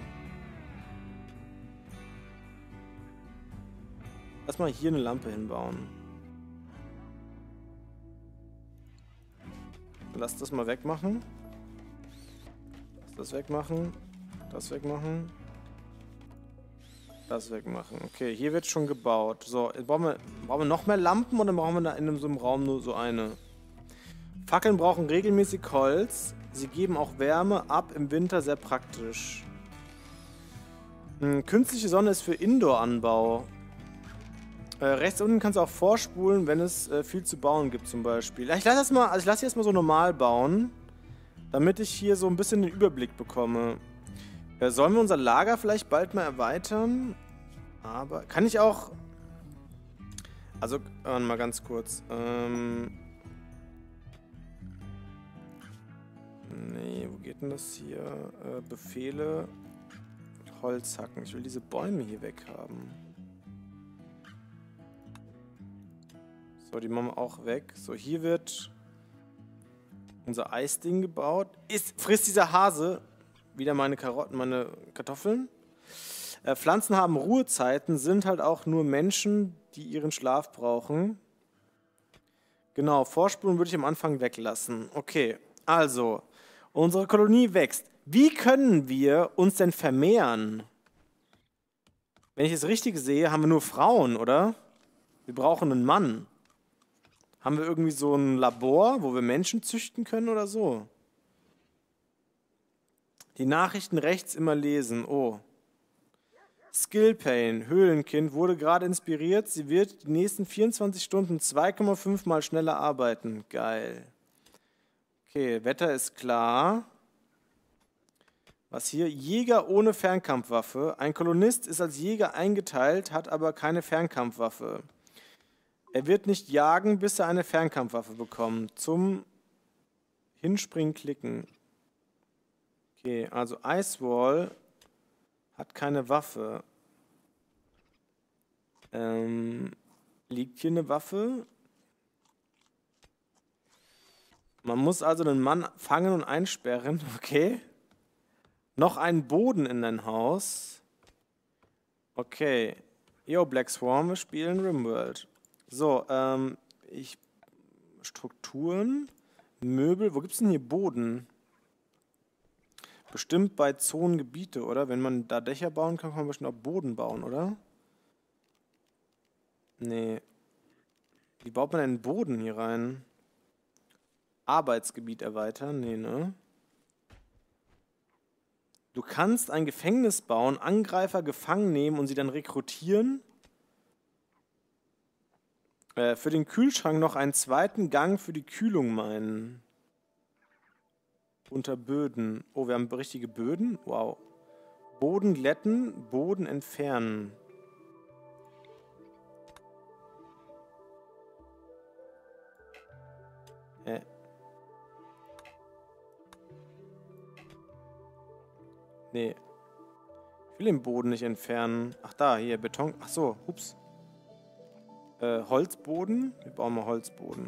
Lass mal hier eine Lampe hinbauen. Lass das mal wegmachen. Lass das wegmachen. Das wegmachen. Das wegmachen. Okay, hier wird schon gebaut. So, brauchen wir noch mehr Lampen oder brauchen wir da in so einem Raum nur so eine? Fackeln brauchen regelmäßig Holz. Sie geben auch Wärme ab, im Winter sehr praktisch. Künstliche Sonne ist für Indoor-Anbau. Rechts unten kannst du auch vorspulen, wenn es viel zu bauen gibt zum Beispiel. Ich lasse hier erstmal so normal bauen, damit ich hier so ein bisschen den Überblick bekomme. Sollen wir unser Lager vielleicht bald mal erweitern? Aber kann ich auch... Also, mal ganz kurz. Nee, wo geht denn das hier? Befehle. Holz hacken. Ich will diese Bäume hier weg haben. So, die machen wir auch weg. So, hier wird unser Eisding gebaut. Frisst dieser Hase wieder meine Karotten, meine Kartoffeln? Pflanzen haben Ruhezeiten, sind halt auch nur Menschen, die ihren Schlaf brauchen. Genau, Vorspulen würde ich am Anfang weglassen. Okay, also, unsere Kolonie wächst. Wie können wir uns denn vermehren? Wenn ich es richtig sehe, haben wir nur Frauen, oder? Wir brauchen einen Mann. Haben wir irgendwie so ein Labor, wo wir Menschen züchten können oder so? Die Nachrichten rechts immer lesen. Oh. Skill Pain, Höhlenkind, wurde gerade inspiriert. Sie wird die nächsten 24 Stunden 2,5 Mal schneller arbeiten. Geil. Okay, Wetter ist klar. Was hier? Jäger ohne Fernkampfwaffe. Ein Kolonist ist als Jäger eingeteilt, hat aber keine Fernkampfwaffe. Er wird nicht jagen, bis er eine Fernkampfwaffe bekommt. Zum Hinspringen klicken. Okay, also Icewall hat keine Waffe. Liegt hier eine Waffe? Man muss also einen Mann fangen und einsperren. Okay. Noch einen Boden in dein Haus. Okay. Yo, Black Swarm, wir spielen RimWorld. So, Strukturen, Möbel. Wo gibt es denn hier Boden? Bestimmt bei Zonengebiete, oder? Wenn man da Dächer bauen kann, kann man bestimmt auch Boden bauen, oder? Nee. Wie baut man denn Boden hier rein? Arbeitsgebiet erweitern? Nee, ne? Du kannst ein Gefängnis bauen, Angreifer gefangen nehmen und sie dann rekrutieren. Für den Kühlschrank noch einen zweiten Gang für die Kühlung meinen. Unter Böden. Oh, wir haben richtige Böden? Wow. Boden glätten, Boden entfernen. Nee. Ich will den Boden nicht entfernen. Ach da, hier, Beton. Ach so, ups. Holzboden. Wir bauen mal Holzboden.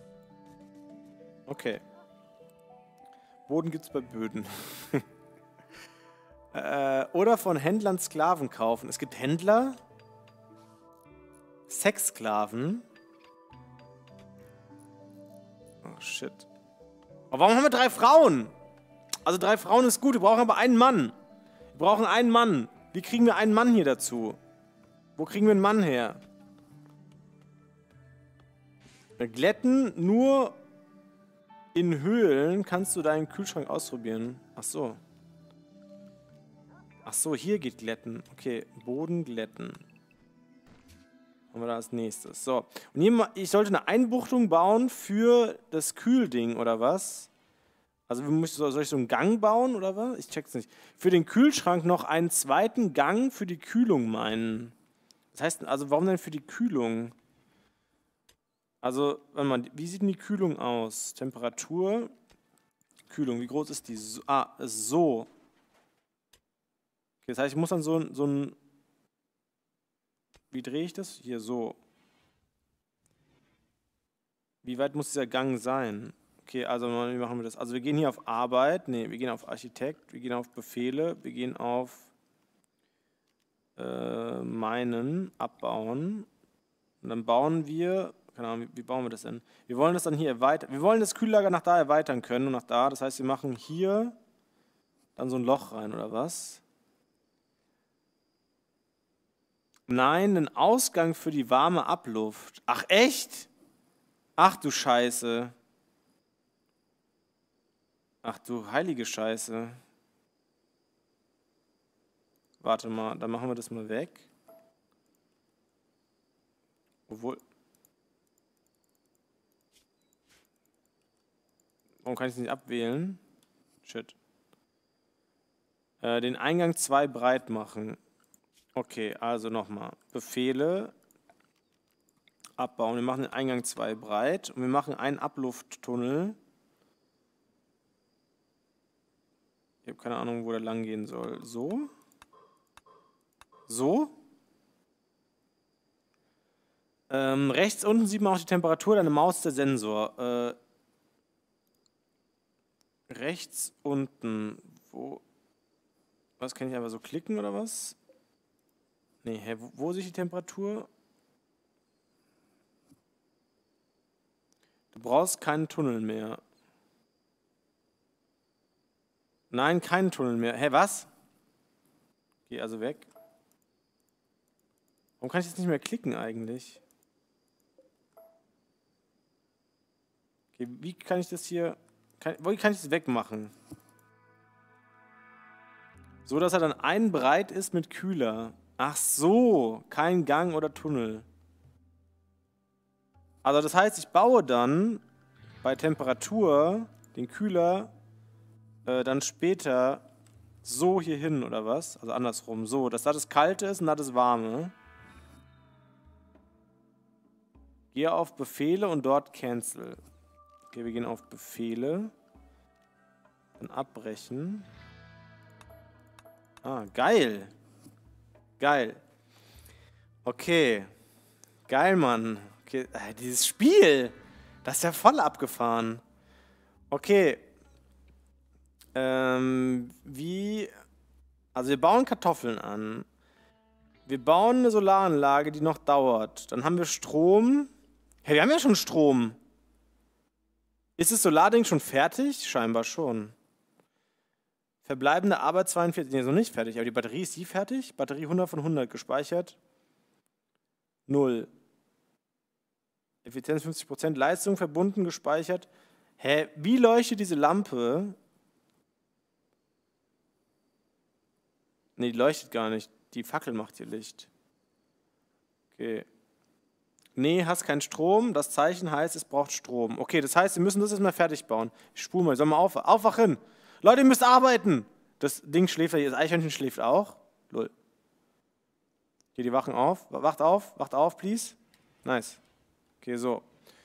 Okay. Boden gibt's bei Böden. Oder von Händlern Sklaven kaufen. Es gibt Händler. Sexsklaven. Oh, shit. Aber warum haben wir 3 Frauen? Also 3 Frauen ist gut, wir brauchen aber einen Mann. Wir brauchen einen Mann. Wie kriegen wir einen Mann hier dazu? Wo kriegen wir einen Mann her? Glätten nur in Höhlen kannst du deinen Kühlschrank ausprobieren. Ach so. Ach so, hier geht Glätten. Okay, Boden glätten. Haben wir da als nächstes. So. Und hier, ich sollte eine Einbuchtung bauen für das Kühlding, oder was? Also soll ich so einen Gang bauen, oder was? Ich check's nicht. Für den Kühlschrank noch einen zweiten Gang für die Kühlung meinen. Das heißt, also warum denn für die Kühlung? Also, warte mal, wie sieht denn die Kühlung aus? Temperatur, Kühlung, wie groß ist die? Ist so. Okay, das heißt, ich muss dann so ein... Wie drehe ich das? Hier, so. Wie weit muss dieser Gang sein? Okay, also wie machen wir das? Also wir gehen hier auf Arbeit, ne, wir gehen auf Architekt, wir gehen auf Befehle, wir gehen auf meinen, abbauen. Und dann bauen wir, keine Ahnung, wie bauen wir das denn? Wir wollen das dann hier erweitern, wir wollen das Kühllager nach da erweitern können und nach da. Das heißt, wir machen hier dann so ein Loch rein, oder was? Nein, einen Ausgang für die warme Abluft. Ach, echt? Ach du Scheiße. Ach du heilige Scheiße. Warte mal, dann machen wir das mal weg. Obwohl... Warum kann ich es nicht abwählen? Shit. Den Eingang 2 breit machen. Okay, also nochmal. Befehle. Abbauen. Wir machen den Eingang 2 breit. Und wir machen einen Ablufttunnel. Ich habe keine Ahnung, wo der lang gehen soll. So? So? Rechts unten sieht man auch die Temperatur. Deine Maus ist der Sensor. Rechts unten. Wo? Was, kann ich einfach so klicken oder was? Nee, hä, wo sehe ich die Temperatur? Du brauchst keinen Tunnel mehr. Nein, keinen Tunnel mehr. Hä, was? Geh also weg. Warum kann ich jetzt nicht mehr klicken eigentlich? Okay, wie kann ich das hier... Wie kann ich das wegmachen? So, dass er dann ein breit ist mit Kühler. Ach so, kein Gang oder Tunnel. Also das heißt, ich baue dann bei Temperatur den Kühler dann später so hier hin, oder was? Also andersrum, so, dass das Kalte ist und das Warme. Gehe auf Befehle und dort Cancel. Okay, wir gehen auf Befehle. Dann abbrechen. Ah, geil. Geil. Okay. Geil, Mann. Okay, dieses Spiel, das ist ja voll abgefahren. Okay. Also wir bauen Kartoffeln an. Wir bauen eine Solaranlage, die noch dauert. Dann haben wir Strom. Hey, wir haben ja schon Strom. Ist das Solarding schon fertig? Scheinbar schon. Verbleibende Arbeit 42. Nee, ist noch nicht fertig. Aber die Batterie, ist die fertig? Batterie 100 von 100 gespeichert. 0. Effizienz 50%. Leistung verbunden, gespeichert. Hä, wie leuchtet diese Lampe? Nee, die leuchtet gar nicht. Die Fackel macht hier Licht. Okay. Nee, hast keinen Strom. Das Zeichen heißt, es braucht Strom. Okay, das heißt, wir müssen das erstmal fertig bauen. Ich spule mal. Sollen wir aufwachen? Leute, ihr müsst arbeiten! Das Ding schläft ja hier. Das Eichhörnchen schläft auch. Lol. Hier, die wachen auf. Wacht auf, please. Nice. Okay, so.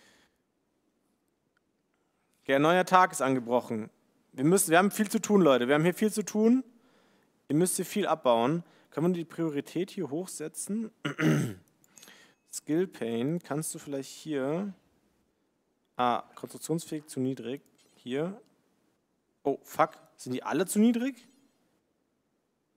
Okay, ein neuer Tag ist angebrochen. Wir haben viel zu tun, Leute. Wir haben hier viel zu tun. Ihr müsst hier viel abbauen. Können wir die Priorität hier hochsetzen? Skill Pane. Kannst du vielleicht hier... konstruktionsfähig zu niedrig. Hier. Oh, fuck. Sind die alle zu niedrig?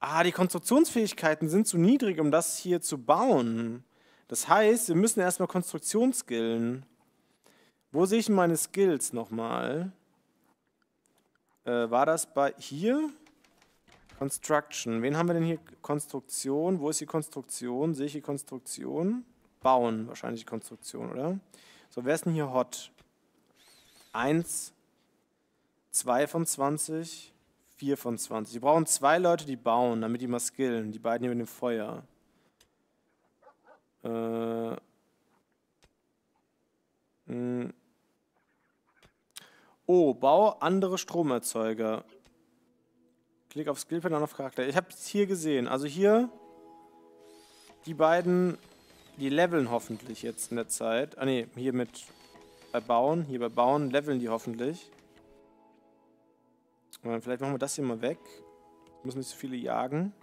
Ah, die Konstruktionsfähigkeiten sind zu niedrig, um das hier zu bauen. Das heißt, wir müssen erstmal Konstruktion skillen. Wo sehe ich denn meine Skills nochmal? War das bei hier? Construction. Wen haben wir denn hier? Konstruktion. Wo ist die Konstruktion? Sehe ich die Konstruktion? Bauen, wahrscheinlich die Konstruktion, oder? So, wer ist denn hier hot? 1, 2 von 20, 4 von 20. Wir brauchen 2 Leute, die bauen, damit die mal skillen. Die beiden hier mit dem Feuer. Oh, bau andere Stromerzeuger. Klick auf Skillpad, dann auf Charakter. Ich habe es hier gesehen. Also hier, die beiden, die leveln hoffentlich jetzt in der Zeit. Ah ne, hier bei Bauen leveln die hoffentlich. Vielleicht machen wir das hier mal weg. Wir müssen nicht so viele jagen.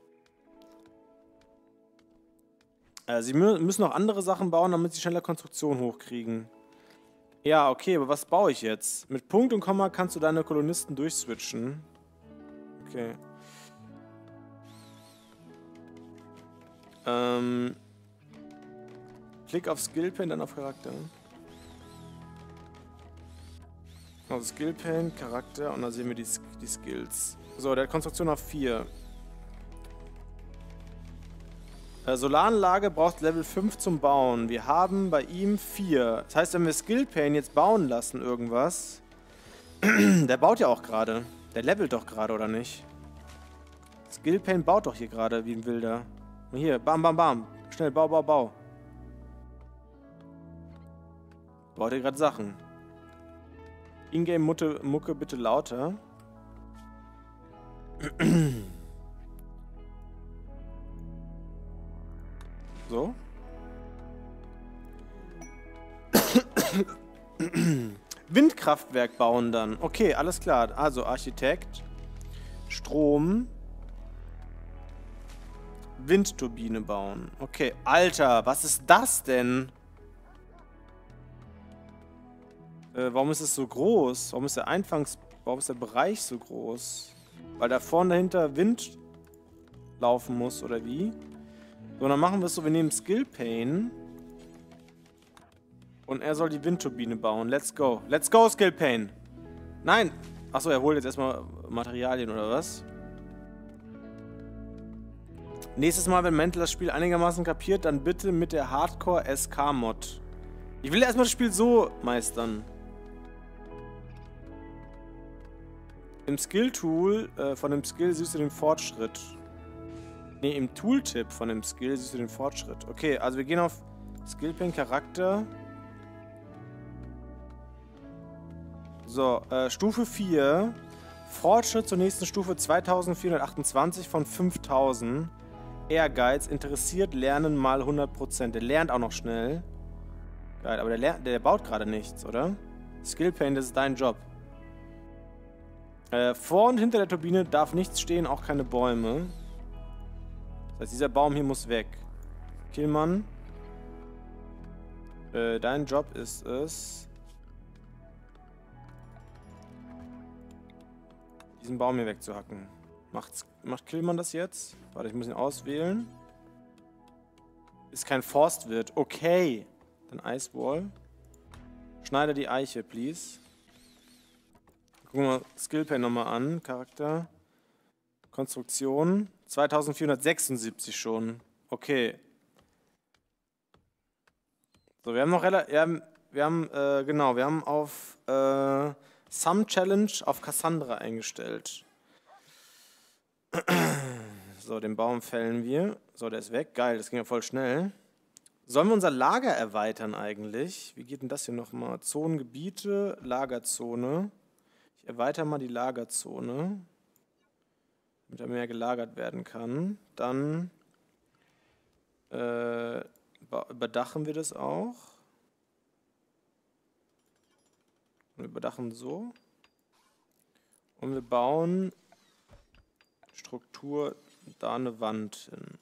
Sie müssen noch andere Sachen bauen, damit sie schneller Konstruktion hochkriegen. Ja, okay, aber was baue ich jetzt? Mit Punkt und Komma kannst du deine Kolonisten durchswitchen. Okay. Klick auf Skillpane, dann auf Charakter. Also Skillpane, Charakter und dann sehen wir die Skills. So, der hat Konstruktion auf 4. Solaranlage braucht Level 5 zum Bauen. Wir haben bei ihm 4. Das heißt, wenn wir Skillpane jetzt bauen lassen, irgendwas. Der baut ja auch gerade. Der levelt doch gerade, oder nicht? Skillpane baut doch hier gerade wie ein Wilder. Und hier, bam, bam, bam. Schnell, bau, bau, bau. Baut hier gerade Sachen. Ingame-Mucke bitte lauter. So. Windkraftwerk bauen dann. Okay, alles klar. Also Architekt, Strom, Windturbine bauen. Okay, Alter, was ist das denn? Warum ist es so groß? Warum ist der Bereich so groß? Weil da vorne dahinter Wind laufen muss, oder wie? So, dann machen wir es so, wir nehmen Skillpane. Und er soll die Windturbine bauen. Let's go. Let's go, Skillpane. Nein. Achso, er holt jetzt erstmal Materialien, oder was? Nächstes Mal, wenn Mental das Spiel einigermaßen kapiert, dann bitte mit der Hardcore-SK-Mod. Ich will erstmal das Spiel so meistern. Im Skill-Tool von dem Skill siehst du den Fortschritt. Ne, im Tooltip von dem Skill siehst du den Fortschritt. Okay, also wir gehen auf Skillpane Charakter. So, Stufe 4. Fortschritt zur nächsten Stufe 2428 von 5000. Ehrgeiz, interessiert, lernen mal 100%. Der lernt auch noch schnell. Geil, aber der baut gerade nichts, oder? Skillpane, das ist dein Job. Vor und hinter der Turbine darf nichts stehen, auch keine Bäume. Das heißt, dieser Baum hier muss weg. Killmann. Dein Job ist es, diesen Baum hier wegzuhacken. Macht Killmann das jetzt? Warte, ich muss ihn auswählen. Ist kein Forstwirt. Okay. Dann Icewall. Schneide die Eiche, please. Gucken wir Skillpane nochmal an. Charakter. Konstruktion. 2476 schon. Okay. So, wir haben noch wir haben auf Some Challenge auf Cassandra eingestellt. So, den Baum fällen wir. So, der ist weg. Geil, das ging ja voll schnell. Sollen wir unser Lager erweitern eigentlich? Wie geht denn das hier nochmal? Zonengebiete, Lagerzone. Ich erweitere mal die Lagerzone, damit da mehr gelagert werden kann. Dann überdachen wir das auch. Und wir überdachen so. Und wir bauen Struktur da eine Wand hin.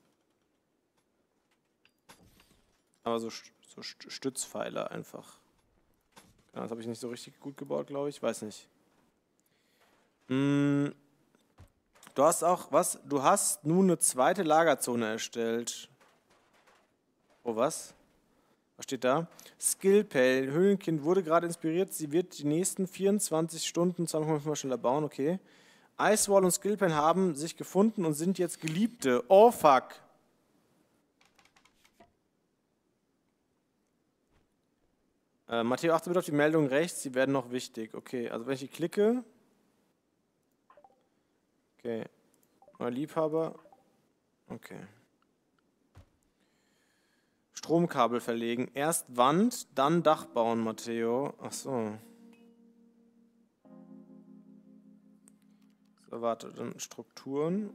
Aber so Stützpfeiler einfach. Ja, das habe ich nicht so richtig gut gebaut, glaube ich. Weiß nicht. Du hast auch, was? Du hast nun eine zweite Lagerzone erstellt. Oh, was? Was steht da? Skillpell. Höhlenkind wurde gerade inspiriert. Sie wird die nächsten 24 Stunden 2,5 schneller bauen. Okay. Icewall und Skillpen haben sich gefunden und sind jetzt Geliebte. Oh, fuck. Matteo, achte bitte auf die Meldung rechts. Sie werden noch wichtig. Okay, also wenn ich die klicke. Okay. Neuer Liebhaber. Okay. Stromkabel verlegen. Erst Wand, dann Dach bauen, Matteo. Ach so. So, warte, dann Strukturen.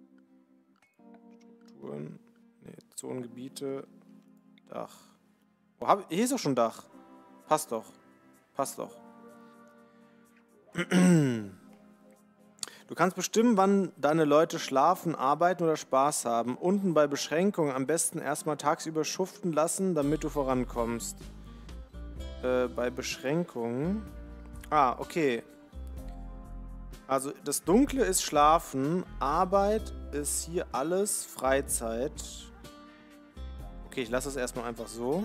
Nee, Zonengebiete. Dach. Oh, hier ist doch schon Dach. Passt doch. Passt doch. Du kannst bestimmen, wann deine Leute schlafen, arbeiten oder Spaß haben. Unten bei Beschränkungen am besten erstmal tagsüber schuften lassen, damit du vorankommst. Bei Beschränkungen. Ah, okay. Also das Dunkle ist Schlafen, Arbeit ist hier alles Freizeit. Okay, ich lasse es erstmal einfach so.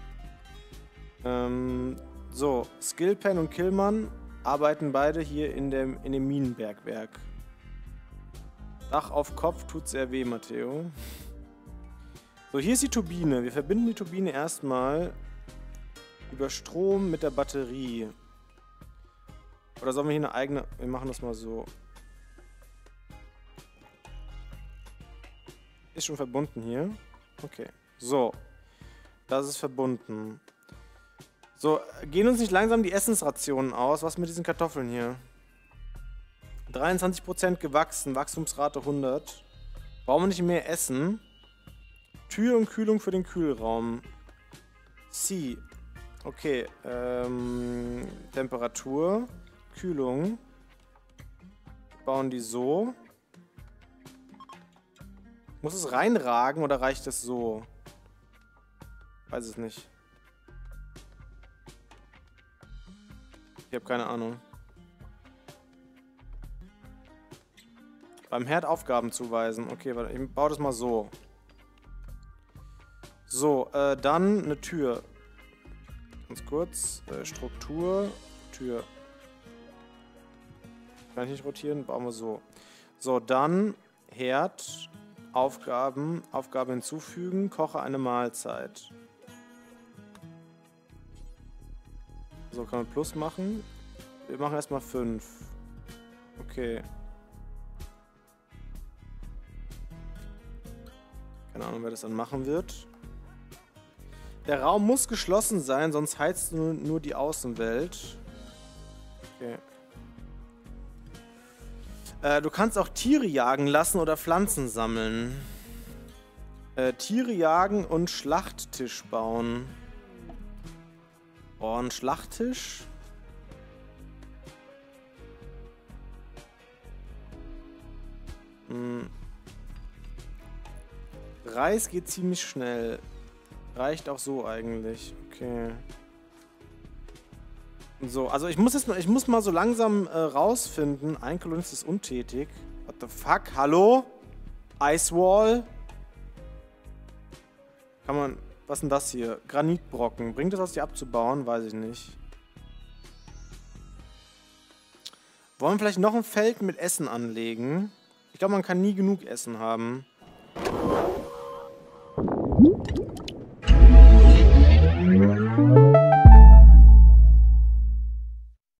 So, Skillpen und Killmann arbeiten beide hier in dem Minenbergwerk. Dach auf Kopf tut sehr weh, Matteo. So, hier ist die Turbine. Wir verbinden die Turbine erstmal über Strom mit der Batterie. Oder sollen wir hier eine eigene... Wir machen das mal so. Ist schon verbunden hier. Okay. So. Das ist verbunden. So, gehen uns nicht langsam die Essensrationen aus? Was mit diesen Kartoffeln hier? 23% gewachsen, Wachstumsrate 100. Brauchen wir nicht mehr Essen? Tür und Kühlung für den Kühlraum. C. Okay, Temperatur, Kühlung. Bauen die so. Muss es reinragen oder reicht es so? Weiß es nicht. Ich habe keine Ahnung. Beim Herd Aufgaben zuweisen. Okay, warte, ich baue das mal so. So, dann eine Tür. Ganz kurz. Struktur. Tür. Kann ich nicht rotieren? Bauen wir so. So, dann Herd. Aufgaben. Aufgabe hinzufügen. Koche eine Mahlzeit. So, kann man Plus machen. Wir machen erstmal 5. Okay. Keine Ahnung, wer das dann machen wird. Der Raum muss geschlossen sein, sonst heizt nur die Außenwelt. Okay. Du kannst auch Tiere jagen lassen oder Pflanzen sammeln. Tiere jagen und Schlachttisch bauen. Oh, ein Schlachttisch? Reis geht ziemlich schnell. Reicht auch so eigentlich. Okay. So, also ich muss mal so langsam rausfinden. Ein Kolonist ist untätig. What the fuck? Hallo? Icewall? Kann man... Was ist denn das hier? Granitbrocken. Bringt es was, die abzubauen? Weiß ich nicht. Wollen wir vielleicht noch ein Feld mit Essen anlegen? Ich glaube, man kann nie genug Essen haben.